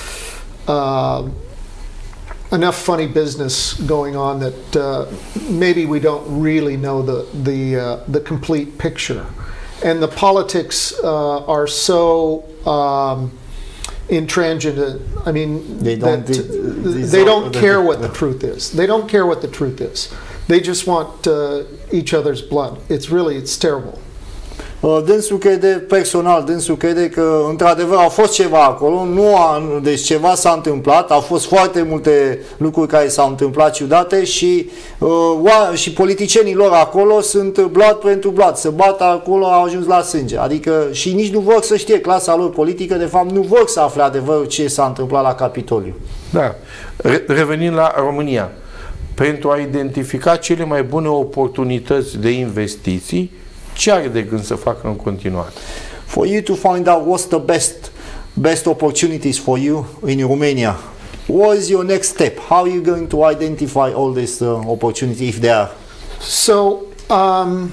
uh, enough funny business going on that uh, maybe we don't really know the the uh, the complete picture, and the politics uh, are so um, intransigent. I mean, they don't, that they don't care what the truth is. They don't care what the truth is. They just want uh, each other's blood. It's really it's terrible. Dânsul crede, personal, dânsul crede că într-adevăr a fost ceva acolo, nu a, deci ceva s-a întâmplat, au fost foarte multe lucruri care s-au întâmplat ciudate și, uh, și politicienii lor acolo sunt blood pentru blood, se bat acolo, au ajuns la sânge, adică și nici nu vor să știe clasa lor politică, de fapt nu vor să afle adevărul ce s-a întâmplat la Capitoliu. Da, Re revenind la România, pentru a identifica cele mai bune oportunități de investiții, ce are de gând să facă în continuare? For you to find out what's the best best opportunities for you in Romania, what is your next step? How are you going to identify all these uh, opportunities if there are? So um,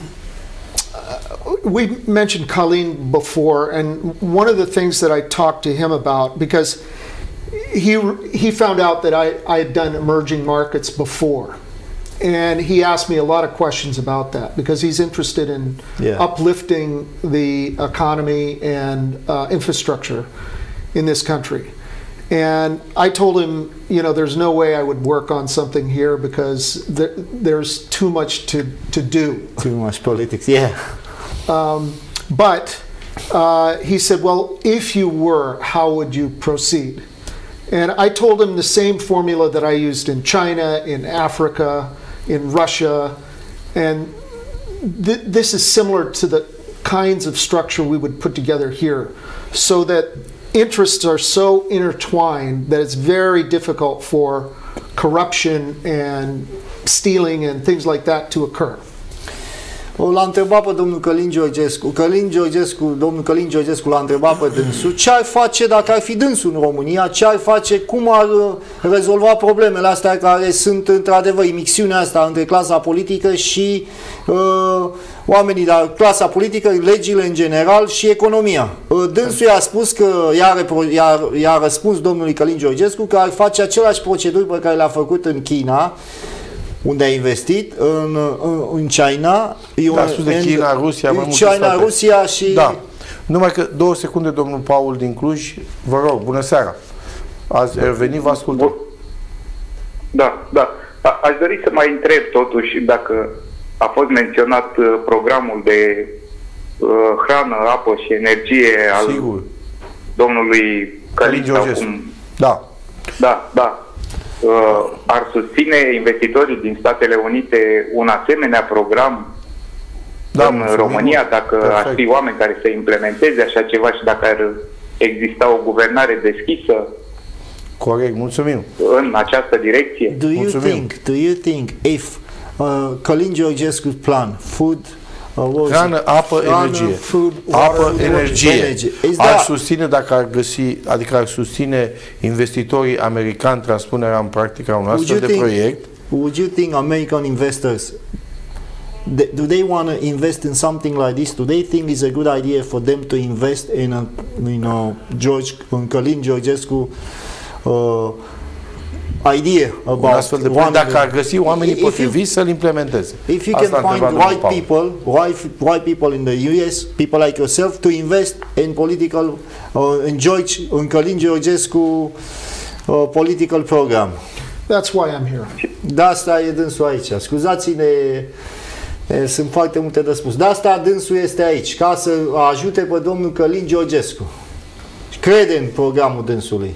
we mentioned Călin before, and one of the things that I talked to him about, because he he found out that I, I had done emerging markets before. And he asked me a lot of questions about that because he's interested in yeah. uplifting the economy and uh, infrastructure in this country. And I told him, you know, there's no way I would work on something here because there, there's too much to, to do. Too much politics, yeah. Um, but uh, he said, well, if you were, how would you proceed? And I told him the same formula that I used in China, in Africa, in Russia, and th this is similar to the kinds of structure we would put together here, so that interests are so intertwined that it's very difficult for corruption and stealing and things like that to occur. L-a întrebat pe domnul Călin Georgescu, Călin Georgescu, domnul Călin Georgescu l-a întrebat pe dânsul ce ar face dacă ar fi dânsul în România, ce ar face, cum ar rezolva problemele astea care sunt într-adevăr imixtiunea asta între clasa politică și uh, oamenii de la clasa politică, legile în general și economia. Uh, dânsul i-a spus că i-a răspuns domnului Călin Georgescu că ar face aceleași proceduri pe care le-a făcut în China, unde a investit, în, în China, da, spus de China, Rusia, mai China, state. Rusia și... Da. Numai că două secunde, domnul Paul din Cluj, vă rog, bună seara. Ați revenit, vă ascultăm. Da, da. Aș dori să mai întreb totuși dacă a fost menționat programul de uh, hrană, apă și energie al Sigur. domnului Călin sau Georgescu. cum... Da. Da, da. Uh, ar susține investitorii din Statele Unite un asemenea program Da, în mulțumim. România, dacă Perfect. ar fi oameni care să implementeze așa ceva și dacă ar exista o guvernare deschisă Corect, mulțumim. în această direcție? Do you Mulțumim. think, do you think if uh, Călin Georgescu's plan, food, uh, what was Hrană, it? apă, Hrană, energie. food, Apă, water, energie. energy. Is Ar that, susține dacă ar găsi, adică ar susține investitorii americani transpunerea în practică a un would astfel you de think, proiect. would you think American investors, they, do they want to invest in something like this? Do they think it's a good idea for them to invest in a, in a George, in Călin Georgescu uh, idea about Un astfel de proiect, one- dacă ar găsi oamenii If you- potriviți să-l implementeze. If you Asta can a find întrebat right domnul Paul. people, right, right people in the U S, people like yourself, to invest in political, uh, in George, in Călin Georgescu uh, political program. That's why I'm here. De asta e dânsul aici. Scuzați-ne, e, sunt foarte multe de spus. De asta dânsul este aici, ca să ajute pe domnul Călin Georgescu. Crede în programul dânsului.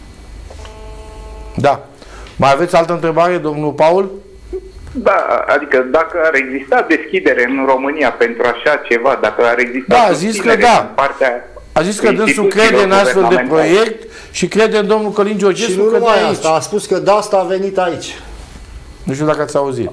Da. Mai aveți altă întrebare, domnul Paul? Da, adică dacă ar exista deschidere în România pentru așa ceva, dacă ar exista Da, a zis că susținere da. din partea A zis că dânsul instituțiilor crede în astfel de guvernamentale. proiect și crede în domnul Călin Și Georgescu nu că de numai aici. asta, a spus că de asta a venit aici. Nu știu dacă ați auzit.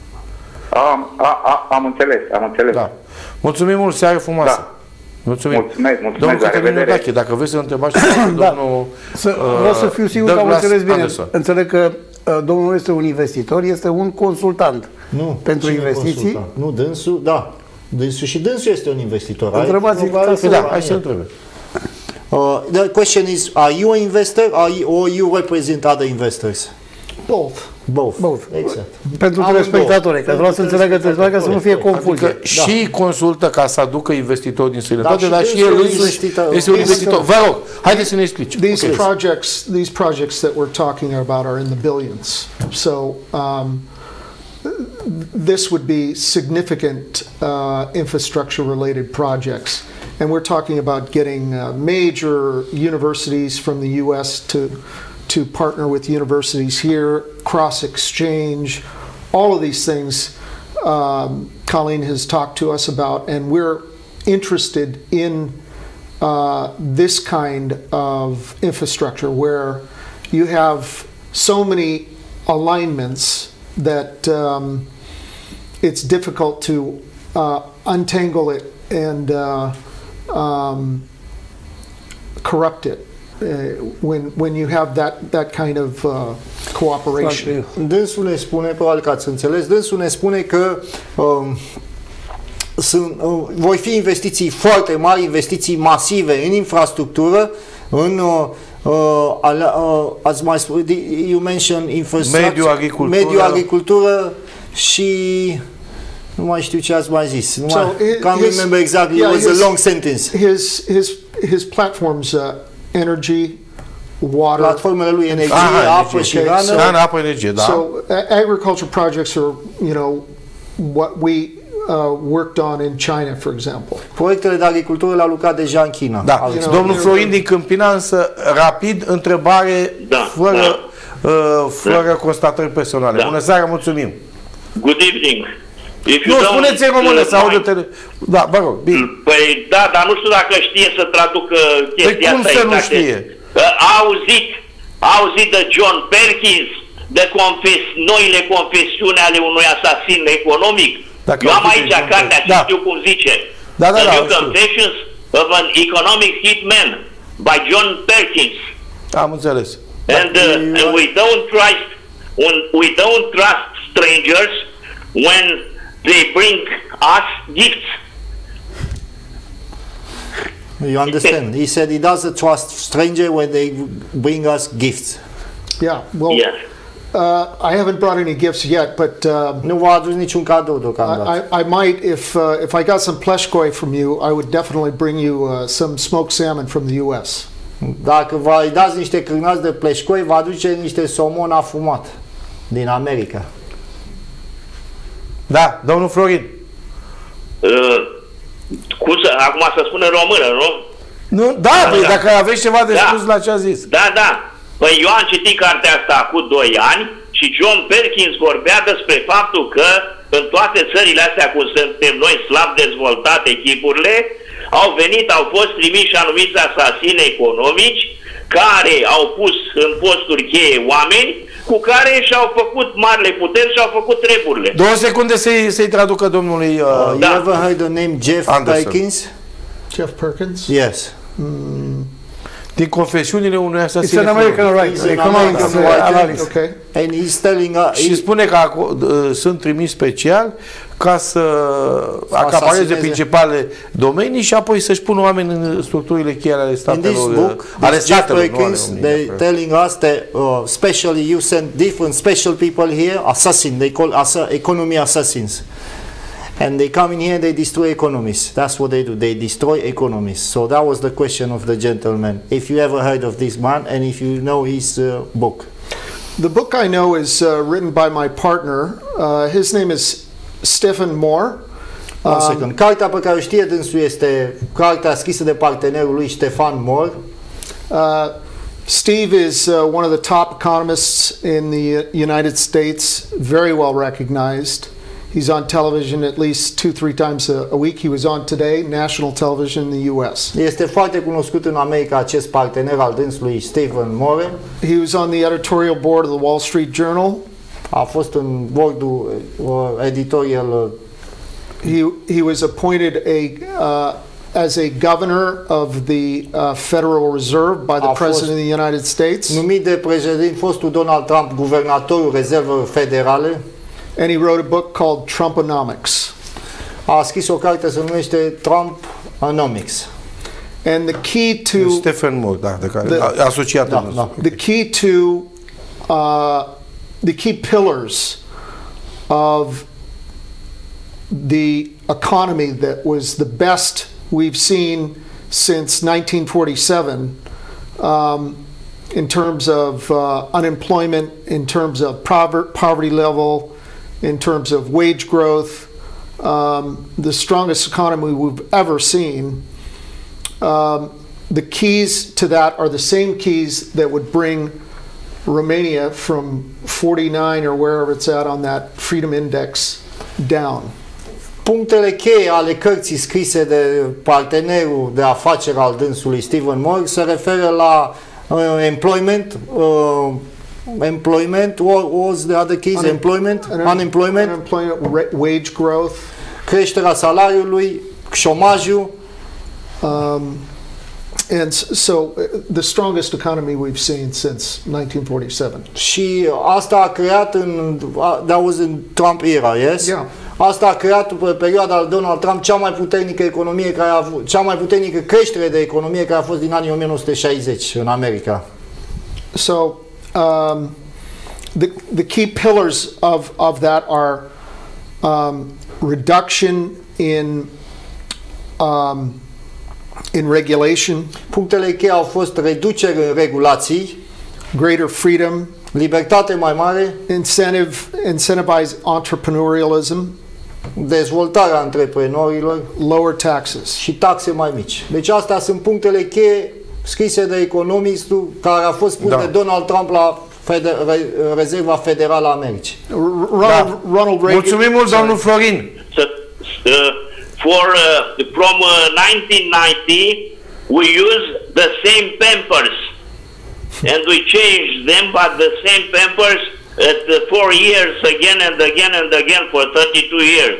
Am, a, a, am înțeles, am înțeles. Da. Mulțumim mult, seară frumoasă. Da. Mulțumim. Mulțumesc, mulțumesc, Domnul la Cătălin revedere. Iordache, dacă vreți să întrebați și Da. domnul Să, uh, vreau să fiu sigur că am Douglas înțeles bine. Anderson. Înțeleg că uh, domnul este un investitor, este un consultant Nu. pentru Cine investiții. consulta? Nu, dânsul, da. Dânsul și dânsul este un investitor. Ai Întrebați-l probabil ca să să- Da, va hai să el. întrebe. Uh, the question is, are you an investor are you, or you represent other investors? Both. Both. Both. Exact. Pentru Amândouă. telespectatori, că vreau să Pentru înțeleagă telespectatorii, ca să nu fie corect, confuzie. Adică și consultă ca să aducă investitori din străinătate, Da, și dar și dânsul el e un însuși investitor. este un These- investitor. Vă rog, haideți să ne explici. These Ok. projects, these projects that we're talking about are in the billions. So um, this would be significant uh, infrastructure-related projects, and we're talking about getting uh, major universities from the U S to to partner with universities here, cross exchange, all of these things. Um, Colleen has talked to us about, and we're interested in uh, this kind of infrastructure where you have so many alignments that um, it's difficult to uh, untangle it and uh, um, corrupt it uh, when when you have that that kind of uh, cooperation. Dânsul ne spune, probabil că ați înțeles, dânsul ne spune că um, sunt, uh, vor fi investiții foarte mari, investiții masive în infrastructură, în uh, uh, ala, uh, ați mai spus, you mentioned infrastructure, Mediu, agricultură. mediu, agricultură și nu mai știu ce ați mai zis. Nu mai, So, can't his- remember exactly, yeah, it was his- a long sentence. His his his platforms, uh, energy, water. Platformele lui energie, Aha, apă energie. și hrană. Hrană, apă, energie, da. So a- agriculture projects are, you know, what we uh, worked on in China, for example. Proiectele de agricultură le-a lucrat deja în China. Da. Alții. Domnul Florin din Câmpina, însă, rapid, întrebare Da, fără, uh, fără constatări personale. Da. Bună seara, mulțumim. Good evening. If Nu, you don't spuneți în română, să audă mind- tele... Da, vă rog, bine. Păi da, dar nu știu dacă știe să traducă chestia cum asta. să nu exact. știe? A auzit, a auzit de John Perkins, de confes, noile confesiuni ale unui asasin economic. Dacă Eu am auzit de aici John cartea și Perkins. Da. știu cum zice. Da, da, The da, New o știu. Confessions of an Economic Hitman by John Perkins. Am înțeles. And, uh, and we don't trust when we don't trust strangers when they bring us gifts. You understand? He said he doesn't trust stranger when they bring us gifts. Yeah. Well, Yes. uh, I haven't brought any gifts yet, but uh, Nu v-a adus niciun cadou deocamdată. I, I might, if uh, if I got some pleshkoi from you, I would definitely bring you uh, some smoked salmon from the U S. Dacă vă dați niște cârnați de pleșcoi, vă aduce niște somon afumat din America. Da, domnul Florin. Uh, Cum să, acum să spun în română, nu? Nu, da, Da, păi, da. dacă aveți ceva de Da. spus la ce a zis. Da, da. Păi eu am citit cartea asta acum doi ani și John Perkins vorbea despre faptul că în toate țările astea, cum suntem noi slab dezvoltate chipurile, au venit, au fost trimiși anumiți asasini economici care au pus în posturi cheie oameni cu care și-au făcut marile puteri și-au făcut treburile. Două secunde să-i să traducă domnului uh, Uh, you ever heard the name Jeff Anderson. Perkins? Jeff Perkins? Yes. din confesiunile unui asasin. It's an American writer, He's an economic American analyst. Okay. And he's telling us, Și spune că aco- uh, sunt trimis special ca să acapareze asasineze. principale domenii și apoi să-și pună oameni în structurile cheie ale in this statelor, book, ale this Jeff statelor, nu ale Perkins, României. they're telling us that uh, specially you send different special people here, assassin, they call assa economy assassins. And they come in here, they destroy economies. That's what they do. They destroy economies. So that was the question of the gentleman. If you ever heard of this man and if you know his uh, book. The book I know is uh, written by my partner. Uh, his name is Stephen Moore. One Um, second. Cartea pe care o știe dânsul este cartea scrisă de partenerul lui Stefan Moore. Uh, Steve is uh, one of the top economists in the United States, very well recognized. He's on television at least two, three times a, a week. He was on Today, national television in the U S. Este foarte cunoscut în America acest partener al dânsului Stephen Moore. He was on the editorial board of the Wall Street Journal. A fost în bordul uh, editorial. Uh, He, he was appointed a, uh, as a governor of the uh, Federal Reserve by the A fost President of the United States. numit de președinte, fostul Donald Trump, guvernatorul rezervelor federale. And he wrote a book called Trumponomics. A scris o carte se numește Trumponomics. And the key to Stephen Moore, da, de care The- asociat Da, în da. the key to uh, the key pillars of the economy that was the best we've seen since nineteen forty-seven um, in terms of uh, unemployment, in terms of pover- poverty level, in terms of wage growth, um, the strongest economy we've ever seen. Um, the keys to that are the same keys that would bring Romania from forty-nine or wherever it's at on that freedom index down. Punctele cheie ale cărții scrise de partenerul de afaceri al dânsului Stephen Moore se referă la uh, employment, uh, employment, what was the other keys? Un- Employment, un- unemployment, unemployment, ra- wage growth, creșterea salariului, șomajul. um, and s- so uh, the strongest economy we've seen since nineteen forty-seven. Și asta a creat în a- that was in Trump era, yes? Yeah. Asta a creat pe perioada lui Donald Trump cea mai puternică economie care a avut, cea mai puternică creștere de economie care a fost din anii o mie nouă sute șaizeci în America. So um, the, the key pillars of, of that are um, reduction in um, in regulation, Punctele cheie au fost reducere în regulații, greater freedom, libertate mai mare, incentive, incentivize entrepreneurialism, dezvoltarea antreprenorilor lower taxes. și taxe mai mici. Deci astea sunt punctele cheie scrise de economistul care a fost pus Da. de Donald Trump la Feder- Re- Rezerva Federală a Americii. R- Ronald, Ronald Reagan. Mulțumim mult, domnul Florin. So, uh, for uh, from uh, nineteen ninety, we use the same Pampers, and we change them, but the same Pampers at the four years again and again and again for thirty-two years.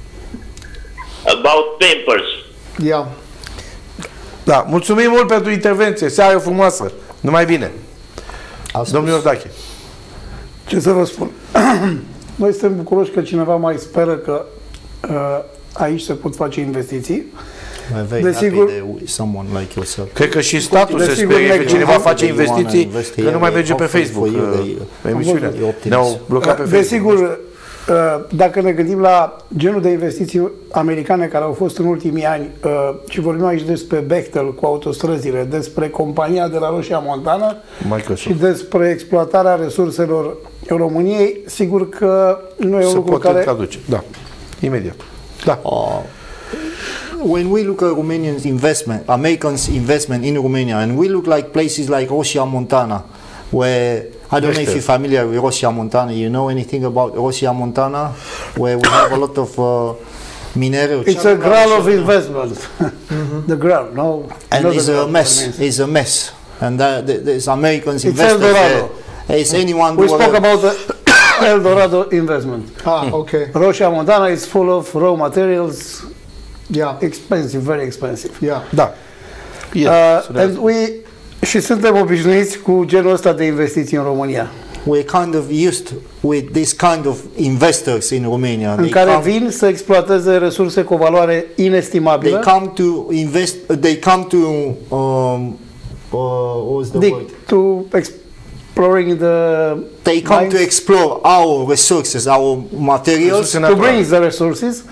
About Pampers. Yeah. Da, mulțumim mult pentru intervenție. Seară frumoasă. Numai bine. Domnul Iordache. Ce să vă spun? Noi suntem bucuroși că cineva mai speră că uh, aici se pot face investiții. I'm very Desigur- happy that someone like yourself. Cred că și statul se Desigur, sperie că Next cineva Month, face they wanna investiții, invest că here, nu mai they merge pe hopefully Facebook for you, uh, they- pe emisiunea. You're optimist. Ne-au blocat pe Facebook. Desigur, uh, dacă ne gândim la genul de investiții americane care au fost în ultimii ani uh, și vorbim aici despre Bechtel cu autostrăzile, despre compania de la Roșia Montană Microsoft. și despre exploatarea resurselor României, sigur că nu e un Se lucru poate care... traduce. Da. Imediat. Da. Uh, when we look at Romanians investment, Americans investment in Romania, and we look like places like Roșia Montana, where I don't know if you're familiar with Roșia Montana. You know anything about Roșia Montana, where we have a lot of uh, minere. It's a graal of investment. Mm-hmm. The graal, no. And it's a mess. It's a mess. And that, there's Americans investors there. It's anyone. We spoke about the El Dorado investment. Ah, okay. Roșia Montana is full of raw materials. Yeah. Expensive, very expensive. Yeah. Da. Uh, and we, și suntem obișnuiți cu genul ăsta de investiții în România. We're kind of used with this kind of investors in Romania. În care vin să exploateze resurse cu o valoare inestimabilă. They come to invest. They come to um, uh, what was the Dig, word? To exploring the. They come mines. To explore our resources, our materials. To bring the resources.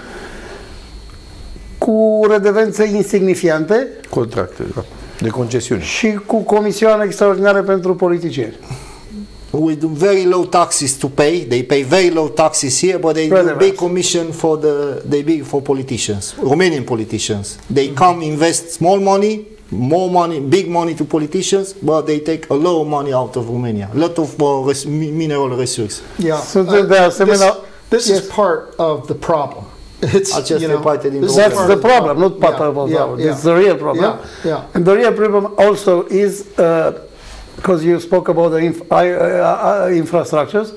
Cu redevențe insignifiante. Contracte, da. De concesiuni. Și cu comisioane extraordinare pentru politicieni. With very low taxes to pay, they pay very low taxes here, but they do big commission for the they big for politicians, Romanian politicians. They come invest small money, more money, big money to politicians, but they take a lot of money out of Romania, a lot of uh, res mineral resources. Yeah, uh, this, this yes. is part of the problem. It's, you know, that's the problem, not part yeah, of the problem. Yeah, it's the real problem. Yeah, yeah. And the real problem also is, because uh, you spoke about the inf uh, uh, infrastructures,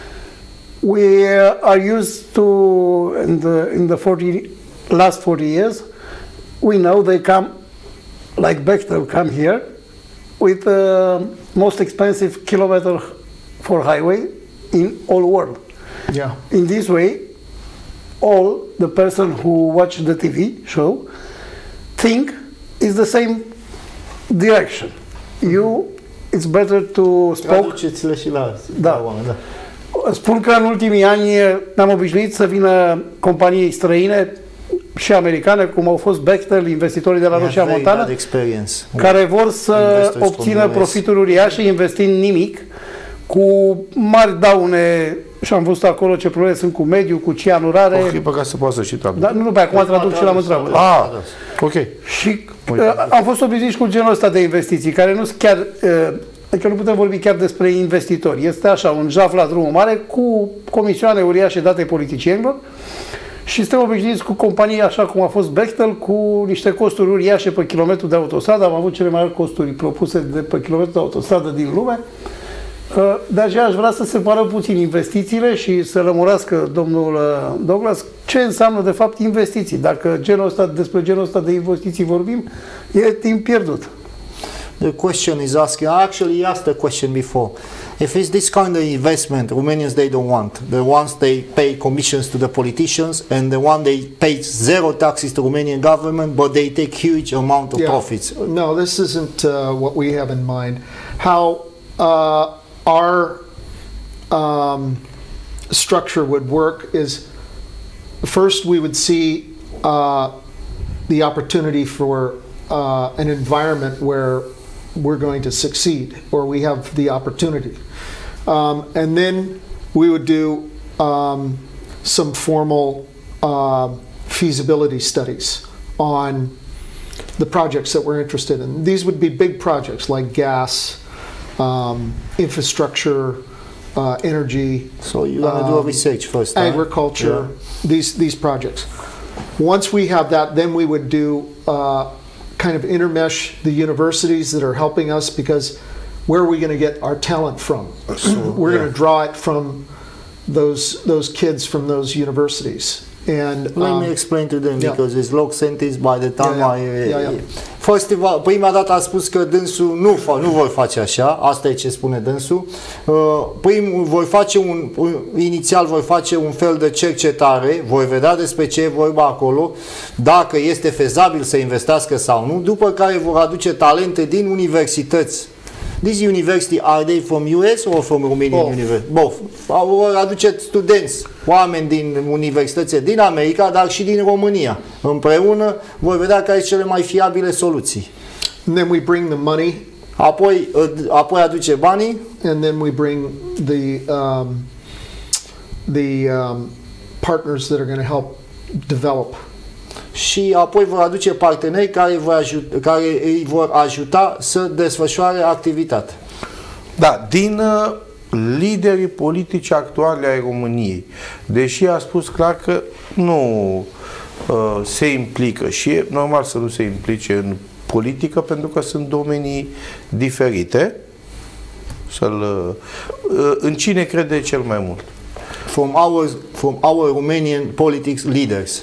we uh, are used to, in the, in the forty, last forty years, we know they come, like Bechtel come here, with the uh, most expensive kilometer for highway in all world. Yeah. In this way, all the person who watch the T V show think is the same direction. You, it's better to spoke. Da. Spun că în ultimii ani ne-am obișnuit să vină companii străine și americane, cum au fost Bechtel, investitorii de la Roșia Montana, care vor să obțină profituri uriașe investind nimic, cu mari daune. Și am văzut acolo ce probleme sunt cu mediul, cu cianurare. Ok, pe ca să poată să și traduc. Da, nu, nu, pe acum traduc și la întreabă. Ah, ok. Și uh, am fost obișnuiți cu genul ăsta de investiții, care nu sunt chiar, uh, adică nu putem vorbi chiar despre investitori. Este așa, un jaf la drumul mare, cu comisioane uriașe date politicienilor și suntem obișnuiți cu companii așa cum a fost Bechtel, cu niște costuri uriașe pe kilometru de autostradă. Am avut cele mai mari costuri propuse de pe kilometru de autostradă din lume. De aceea aș vrea să separă puțin investițiile și să lămurească domnul Douglas ce înseamnă de fapt investiții. Dacă genul ăsta, despre genul ăsta de investiții vorbim, e timp pierdut. The question is asking, I actually asked the question before. If it's this kind of investment, Romanians, they don't want. The ones they pay commissions to the politicians, and the one they pay zero taxes to Romanian government, but they take huge amount of yeah. profits. No, this isn't uh, what we have in mind. How uh, our um, structure would work is, first we would see uh, the opportunity for uh, an environment where we're going to succeed, or we have the opportunity. Um, and then we would do um, some formal uh, feasibility studies on the projects that we're interested in. These would be big projects like gas, um, infrastructure, uh, energy. So you're going to um, do a research first, agriculture, yeah. these, these projects. Once we have that, then we would do uh, kind of intermesh the universities that are helping us, because where are we going to get our talent from? So, we're yeah. going to draw it from those those kids from those universities. And let um, me explain to them, yeah. because it's low sentence by the time yeah, I... Yeah, yeah, yeah. First of all, prima dată a spus că dânsul nu, fa, nu vor face așa, asta e ce spune dânsul. Uh, prim, voi face un, inițial voi face un fel de cercetare, voi vedea despre ce e vorba acolo, dacă este fezabil să investească sau nu, după care vor aduce talente din universități. These university, are they from U S or from Romanian University? Both. Vor aduce studenți, oameni din universități din America, dar și din România. Împreună vor vedea care sunt cele mai fiabile soluții. And then we bring the money. Apoi, apoi aduce banii. And then we bring the um, the um, partners that are going to help develop și apoi vor aduce parteneri care, vor ajuta, care îi vor ajuta să desfășoare activitatea. Da, din uh, liderii politici actuali ai României, deși a spus clar că nu uh, se implică și e normal să nu se implice în politică pentru că sunt domenii diferite, să-l, uh, în cine crede cel mai mult? From our, from our Romanian politics leaders.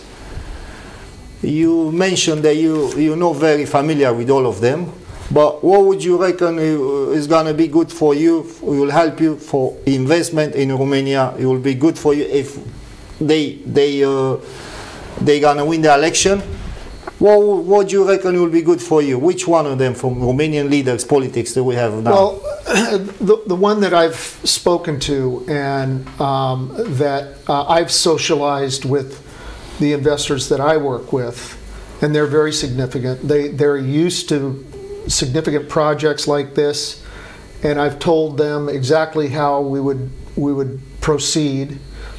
You mentioned that you, you know very familiar with all of them, but what would you reckon is going to be good for you, will help you for investment in Romania, it will be good for you if they, they, uh, they're going to win the election? What would you reckon will be good for you? Which one of them from Romanian leaders, politics that we have now? Well, the, the one that I've spoken to and um, that uh, I've socialized with the investors that I work with, and they're very significant. They, they're used to significant projects like this, and I've told them exactly how we would, we would proceed.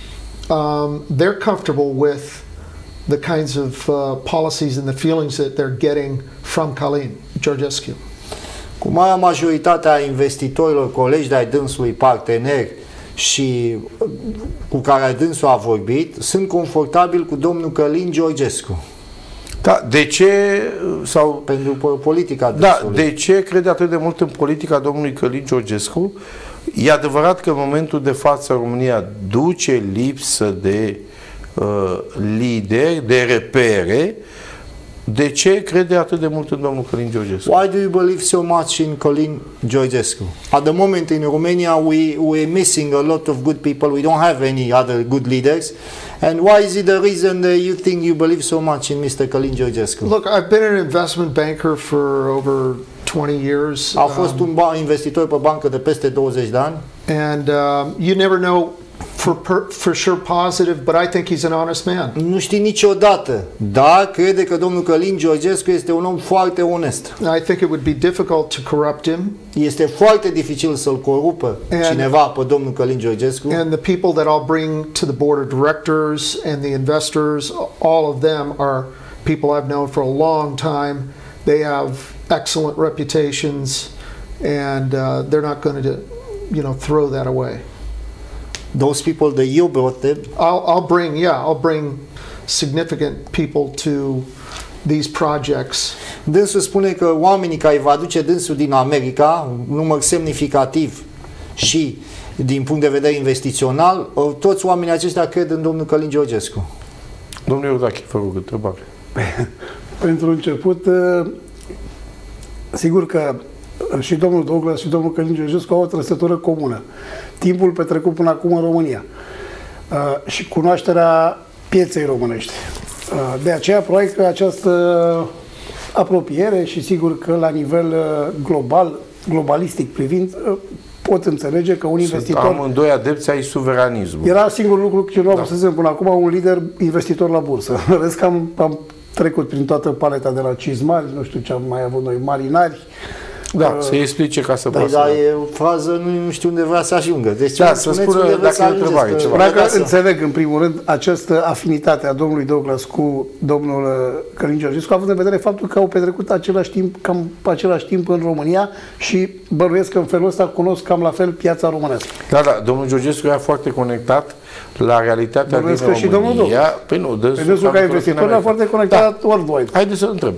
Um, they're comfortable with the kinds of uh, policies and the feelings that they're getting from Călin Georgescu. Cu marea majoritate a investitorilor, colegi de-ai dânsului, parteneri și cu care dânsul a vorbit, sunt confortabil cu domnul Călin Georgescu. Da, de ce sau pentru politica dânsului? Da, de ce crede atât de mult în politica domnului Călin Georgescu? E adevărat că în momentul de față România duce lipsă de uh, lideri, de repere. De ce crede atât de mult în domnul Călin Georgescu? Why do you believe so much in Călin Georgescu? At the moment in Romania we we're missing a lot of good people. We don't have any other good leaders. And why is it the reason that you think you believe so much in Mister Călin Georgescu? Look, I've been an investment banker for over twenty years. A fost un investitor pe bancă de peste douăzeci de ani. And um, you never know for per, for sure positive, but I think he's an honest man. Nu știi niciodată, dar crede că domnul Călin Georgescu este un om foarte onest. I think it would be difficult to corrupt him. Este foarte dificil să-l corupă and, cineva pe domnul Călin Georgescu. And the people that I'll bring to the board of directors and the investors, all of them are people I've known for a long time. They have excellent reputations, and uh, they're not going to, you know, throw that away. Those people that you brought them, I'll, I'll bring, yeah, I'll bring significant people to these projects. Dânsul spune că oamenii care va aduce dânsul din America, un număr semnificativ și din punct de vedere investițional, toți oamenii aceștia cred în domnul Călin Georgescu. Domnul Iordache, vă rog, întrebare. Pentru început, sigur că și domnul Douglas și domnul Călin Georgescu au o trăsătură comună. Timpul petrecut până acum în România uh, și cunoașterea pieței românești. Uh, de aceea, probabil că această apropiere și sigur că la nivel uh, global, globalistic privind, uh, pot înțelege că un investitor... Sunt amândoi adepți ai suveranismului. Era singurul lucru ce nu am să zic până acum, un lider investitor la bursă. Rest că am, am trecut prin toată paleta de la cizmari, nu știu ce am mai avut noi, marinari. Da, uh, să-i explice ca să poată. Dar e o frază, nu știu unde vrea să ajungă. Deci da, să spună dacă e întrebare ceva. Vreau că înțeleg, în primul rând, această afinitate a domnului Douglas cu domnul Călin Georgescu, având în vedere faptul că au petrecut același timp, cam același timp în România și bănuiesc că în felul ăsta cunosc cam la fel piața românească. Da, da, domnul Georgescu era foarte conectat la realitatea din România. Și domnul Douglas. Păi nu, dânsul, păi dânsul ca investitor era foarte conectat da. worldwide. Haideți să întrebe.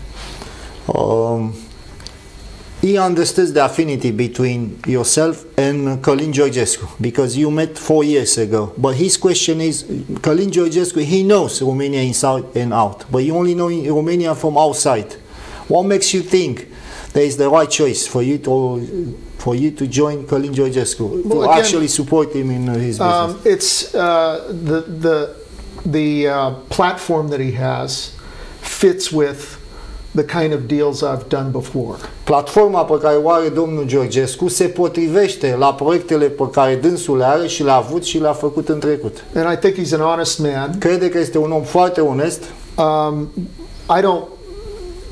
Um, He understands the affinity between yourself and Călin Georgescu because you met four years ago. But his question is, Călin Georgescu, he knows Romania inside and out, but you only know Romania from outside. What makes you think that is the right choice for you to for you to join Călin Georgescu, well, to again, actually support him in his business? Um, it's uh, the the the uh, platform that he has fits with the kind of deals I've done before. Platforma pe care o are domnul Georgescu se potrivește la proiectele pe care dânsul le are și le-a avut și le-a făcut în trecut. And I think he's an honest man. Crede că este un om foarte onest. Um, I don't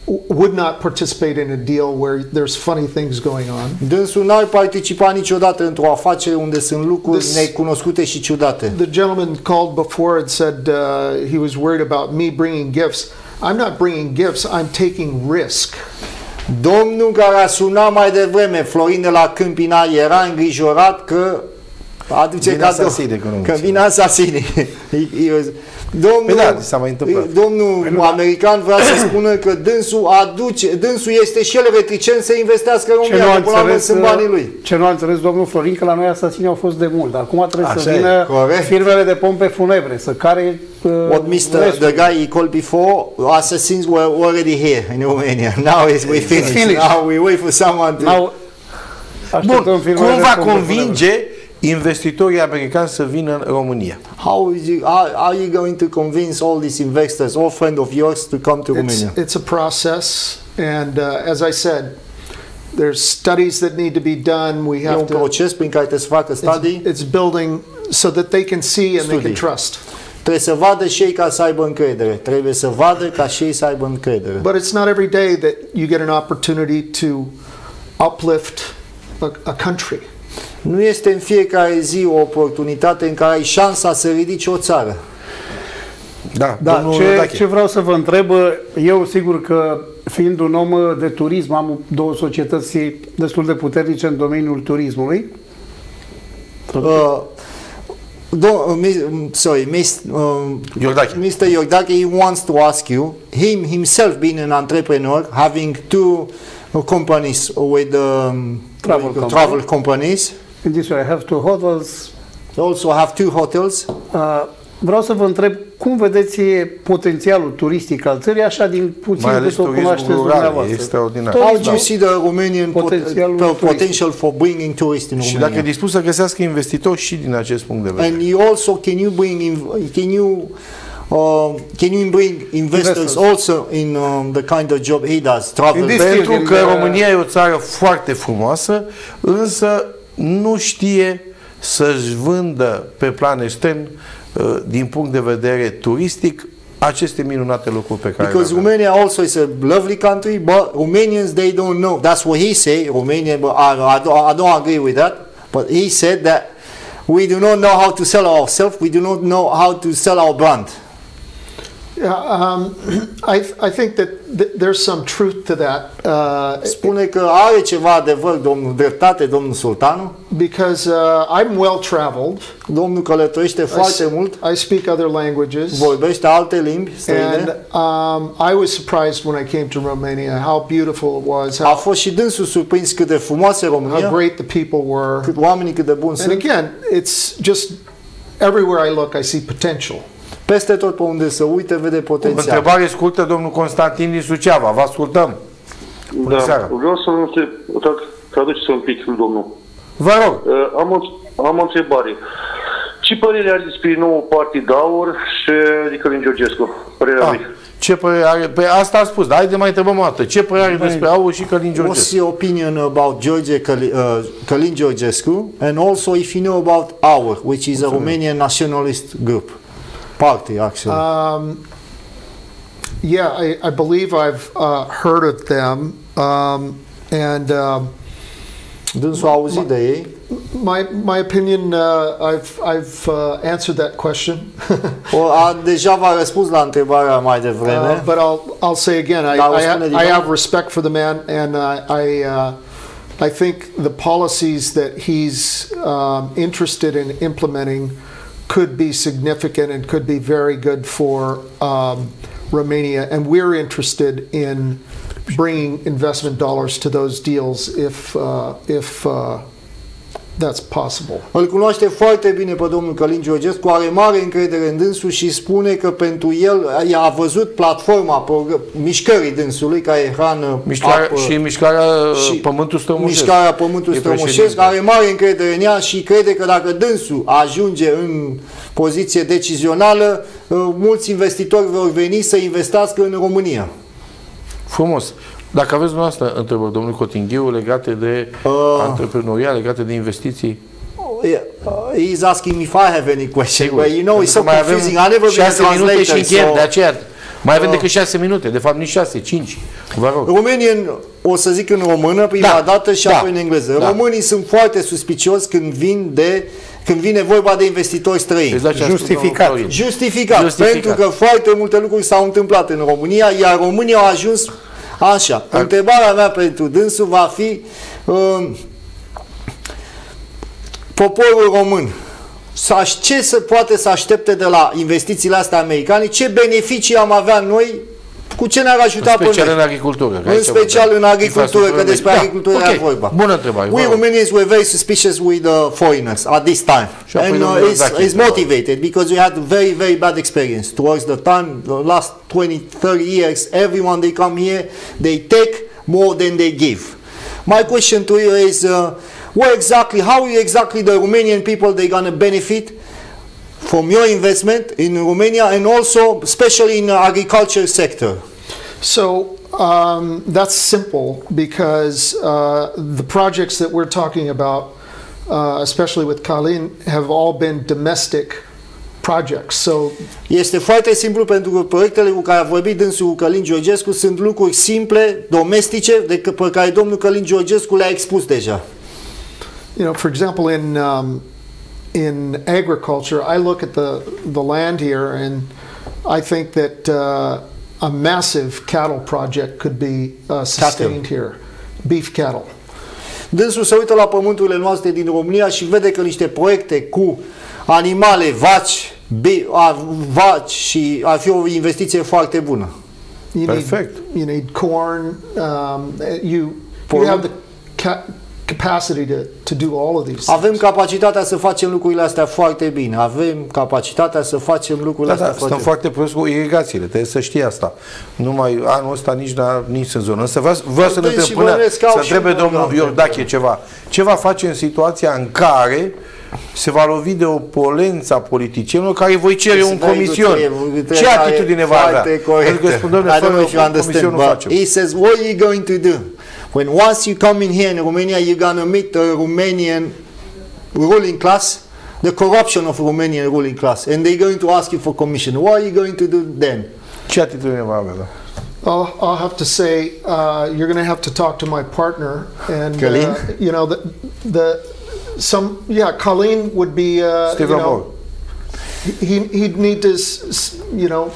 would not participate in a deal where there's funny things going on. Dânsul n-ar participa niciodată într-o afacere unde sunt lucruri This- necunoscute și ciudate. The gentleman called before and said uh, he was worried about me bringing gifts. I'm not bringing gifts, I'm taking risk. Domnul care a sunat mai devreme, Florin de la Câmpina, era îngrijorat că aduce Vin cadou, asasinii, că nu că știu. vin asasinii. He- he was- Domnul, Păi da, s-a mai întâmplat. domnul american vrea să spună că dânsul aduce, dânsul este și el reticent să investească în Ce nu, România, a că până la urmă înțeles, sunt banii lui. ce nu a înțeles domnul Florin, că la noi asasinii au fost de mult. Acum trebuie Așa să e, vină corect. firmele de pompe funebre, să care uh, What mister restul. the guy he called before, assassins were already here in Romania. Now is we finished. finished. Now we wait for someone to... N-au- așteptăm Bun, firmele cum de va pompe convinge investitorii americani să vină în România? How is you, are, are you going to convince all these investors, all friends of yours, to come to It's, Romania? it's a process, and uh, as I said, there's studies that need to be done. We E have un to. proces prin care trebuie să facă studii. It's, it's building so that they can see and they can Studii. trust. Trebuie să vadă și ei ca să aibă încredere. Trebuie să vadă ca și ei să aibă încredere. But it's not every day that you get an opportunity to uplift a, a country. Nu este în fiecare zi o oportunitate în care ai șansa să ridici o țară. Da, Da, domnul ce, Dache. ce vreau să vă întreb, eu sigur că fiind un om de turism, am două societăți destul de puternice în domeniul turismului. Uh, do, uh, mis- sorry, mis, um, Iordache. mister Iordache, he wants to ask you, him himself being an entrepreneur, having two uh, companies with um, Travel with, uh, company. travel companies, In this way, I have two hotels. also have two hotels. Uh, vreau să vă întreb cum vedeți potențialul turistic al țării, așa din puțin Mai ales cât o cunoașteți turismul rural, e dumneavoastră. extraordinar. How do Da. you see the Romanian pot- Potențialul po- turistic. potential for bringing tourists in Și Romania? dacă e dispus să găsească investitori și din acest punct de vedere. And you also can you bring in, can you uh, can you bring investors Investors. also in um, the kind of job he does, travel? In this Pentru field, că in the- România e o țară foarte frumoasă, însă nu știe să-și vândă pe plan extern, uh, din punct de vedere turistic, aceste minunate locuri pe care Because le avem. Romania also is a lovely country, but Romanians they don't know. That's what he say. Romania, but I, I, don't, I don't agree with that. But he said that we do not know how to sell ourselves. We do not know how to sell our brand. Yeah, um, I, I think that th- there's some truth to that uh, Spune că are ceva adevăr, domnul dreptate, domnul Sultanu. because uh, I'm well traveled. Domnul călătorește I, foarte s- mult, I speak other languages. vorbește alte limbi And străine. um, I was surprised when I came to Romania how beautiful it was, A how, fost și dânsul surprins cât de frumoasă e how România, great the people were. cât oamenii cât de buni And sunt. again, it's just everywhere I look, I see potential. Peste tot pe unde se uite, vede potențial. Întrebare scurtă, domnul Constantin din Suceava. Vă ascultăm. Bună Da, seara. vreau să întreb, dacă traduceți un pic, domnul. Vă rog. Uh, am, o, am o întrebare. Ce părere are despre nou partid Aur și de Călin Georgescu? Părerea Ah, lui. ce părere are? Pe asta a spus, dar haide mai întrebăm o dată. Ce părere are despre Aur și Călin What's Georgescu? your opinion about George Căli- uh, Călin Georgescu, and also if you know about AUR, which is a Romanian nationalist group, party actually? Um, yeah, I, I believe I've uh, heard of them, um, and um, Dânsul a auzit de ei. my my opinion. Uh, I've I've uh, answered that question, O, a, deja v-a răspuns la întrebarea mai devreme. uh, but I'll I'll say again. I Da, o I, spune ha- din I nou. have respect for the man, and uh, I uh, I think the policies that he's um, interested in implementing could be significant and could be very good for um, Romania, and we're interested in bringing investment dollars to those deals if uh, if uh, that's possible. Îl cunoaște foarte bine pe domnul Călin Georgescu, are mare încredere în dânsul și spune că pentru el a văzut platforma progr- mișcării dânsului, care e hrană, Mișcarea, apă, și mișcarea și Pământul Strămoșesc. mișcarea Pământul E Strămoșesc, președinte. are mare încredere în ea și crede că dacă dânsul ajunge în poziție decizională, mulți investitori vor veni să investească în România. Frumos. Dacă aveți dumneavoastră întrebări, domnul Cotinghiu, legate de Uh. antreprenoriat, legate de investiții, Yeah, uh, he's asking me if I have any question, Sigur. but you know it's so Pentru că mai avem confusing. I never been a șase minute și translator, încheiem, so de aceea Mai avem decât șase minute, de fapt nici șase, cinci. Vă rog. Romanian, o să zic în română prima Da. dată și Da. apoi în engleză. Da. Românii sunt foarte suspicioși când vin de când vine vorba de investitori străini. Exact ce a spus Justificat. domnul Florin. Justificat, Justificat. pentru că foarte multe lucruri s-au întâmplat în România, iar România a ajuns așa. Ar... Întrebarea mea pentru dânsul va fi uh, poporul român, ce se poate să aștepte de la investițiile astea americane, ce beneficii am avea noi, cu ce ne-ar ajuta În pe special noi? în agricultură. În special în agricultură, că despre da, agricultură okay. era vorba. Bună întrebare. We Romanians were very suspicious with the foreigners at this time. And uh, it's, it's motivated because we had very, very bad experience. Towards the time, the last twenty, thirty years, everyone they come here, they take more than they give. My question to you is, uh, what exactly, how exactly the Romanian people they gonna benefit from your investment in Romania and also especially in the agriculture sector? So um, that's simple because uh, the projects that we're talking about, uh, especially with Kalin, have all been domestic projects. So este foarte simplu pentru că proiectele cu care a vorbit dânsul Călin Georgescu sunt lucruri simple, domestice, de pe care domnul Călin Georgescu le-a expus deja. You know, for example, in um, in agriculture, I look at the the land here, and I think that uh, a massive cattle project could be uh, sustained cattle. here, beef cattle. Dânsul se uită la pământurile noastre din România și vede că niște proiecte cu animale, vaci, be, a, vaci și ar fi o investiție foarte bună. You Perfect. Need, you need corn. Um, you you have the ca capacity to, to do all of these. Avem capacitatea să facem lucrurile astea foarte bine. Avem capacitatea să facem lucrurile Da, astea da, foarte stăm foarte prost cu irigațiile, trebuie să știi asta. Numai anul ăsta nici, nici în zonă. Însă vreau, vreau să ne întreb până, să întrebe domnul Iordache ceva. Ce va face în situația în care se va lovi de opolența politicienilor care voi cere un comision? Ce atitudine va avea? Pentru că spun, domnule, fără un comision nu facem. He says, what are you going to do? When once you come in here in Romania, you're going to meet the Romanian ruling class, the corruption of Romanian ruling class, and they're going to ask you for commission. What are you going to do then? Ce atitudine va avea? I'll, I'll have to say uh, you're going to have to talk to my partner, and uh, you know the the some yeah, Colleen would be uh, you know he he'd need to you know.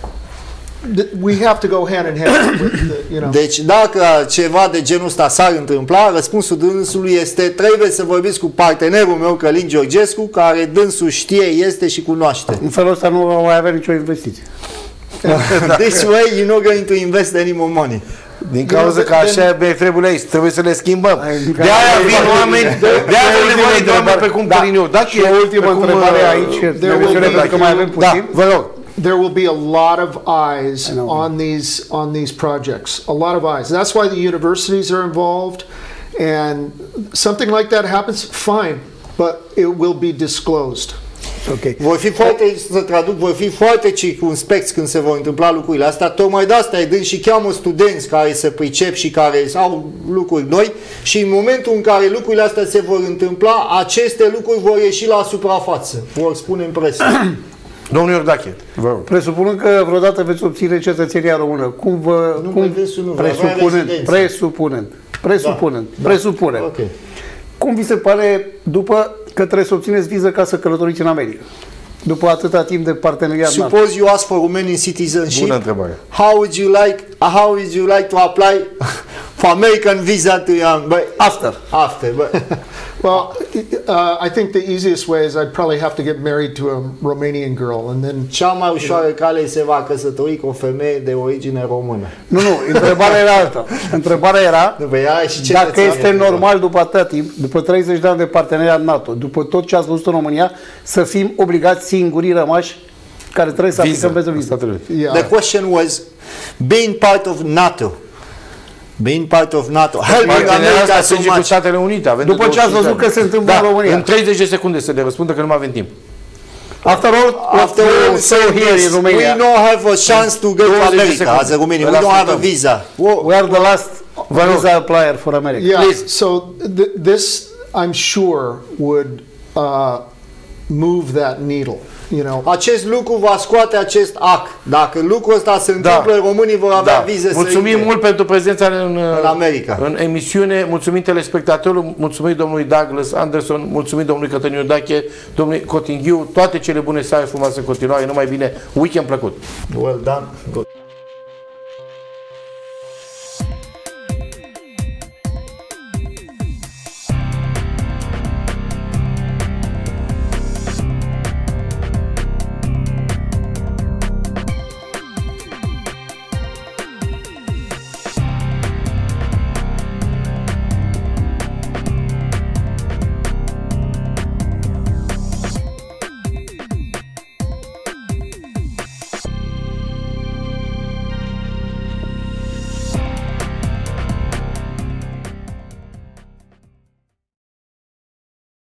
We have to go hand in hand with the, you know. Deci dacă ceva de genul ăsta s-ar întâmpla, răspunsul dânsului este trebuie să vorbiți cu partenerul meu Călin Georgescu, care dânsul știe, este și cunoaște. În felul ăsta nu va mai avea nicio investiție. This way you're not going to invest any more money. Din cauza că așa trebuie aici, trebuie să le schimbăm. De aia vin oameni, de aia avem nevoie de oameni pe cum Călin Iordache. Și o ultimă întrebare aici, pentru că mai avem puțin. Vă rog. There will be a lot of eyes on these on these projects. A lot of eyes. That's why the universities are involved. And something like that happens, fine, but it will be disclosed. Okay. Vor fi foarte, să traduc, vor fi foarte circumspecți când se vor întâmpla lucrurile astea. Tocmai de asta îi și cheamă studenți care se pricep și care au lucruri noi și în momentul în care lucrurile astea se vor întâmpla, aceste lucruri vor ieși la suprafață. Vor spune în presă. Domnul Iordache, vă rog. Presupunând că vreodată veți obține cetățenia română, cum vă... Nu cum, nu, presupunând, presupunând, presupunând, da, presupunând. Da, okay. Cum vi se pare după că trebuie să obțineți viză ca să călătoriți în America? După atâta timp de parteneriat. Suppose you ask for Romanian citizenship. Bună întrebare. How would you like how would you like to apply for American visa to young? But after. After, but well, uh, I think the easiest way is I'd probably have to get married to a Romanian girl, and then. Cea mai ușoară cale se va căsători cu o femeie de origine română. Nu, nu, întrebarea era alta. Întrebarea era dacă este normal după atâta timp, după treizeci de ani de parteneriat NATO, după tot ce ați văzut în România, să fim obligați singurii rămași care trebuie să aplicăm pentru viză. Yeah. The question was being part of NATO. Being part of NATO. Helping America so much. Statele Unite. Avem după ce ați văzut că se întâmplă da, în România. În treizeci de secunde să le răspundă că nu mai avem timp. After all, after all, so here in Romania, we don't have a chance to go to America as a Romanian. We don't have a visa. We are the last visa applier for America. Yeah. Please. So th this, I'm sure, would uh, move that needle. you know. Acest lucru va scoate acest act. Dacă lucrul ăsta se întâmplă, da. românii vor avea da. vize Mulțumim să mult pentru prezența în, în America. În emisiune. Mulțumim telespectatorul, mulțumim domnului Douglas Anderson, mulțumim domnului Cătălin Iordache, domnului Cotinghiu, toate cele bune, să ai frumoasă în continuare, numai bine, weekend plăcut. Well done. Good.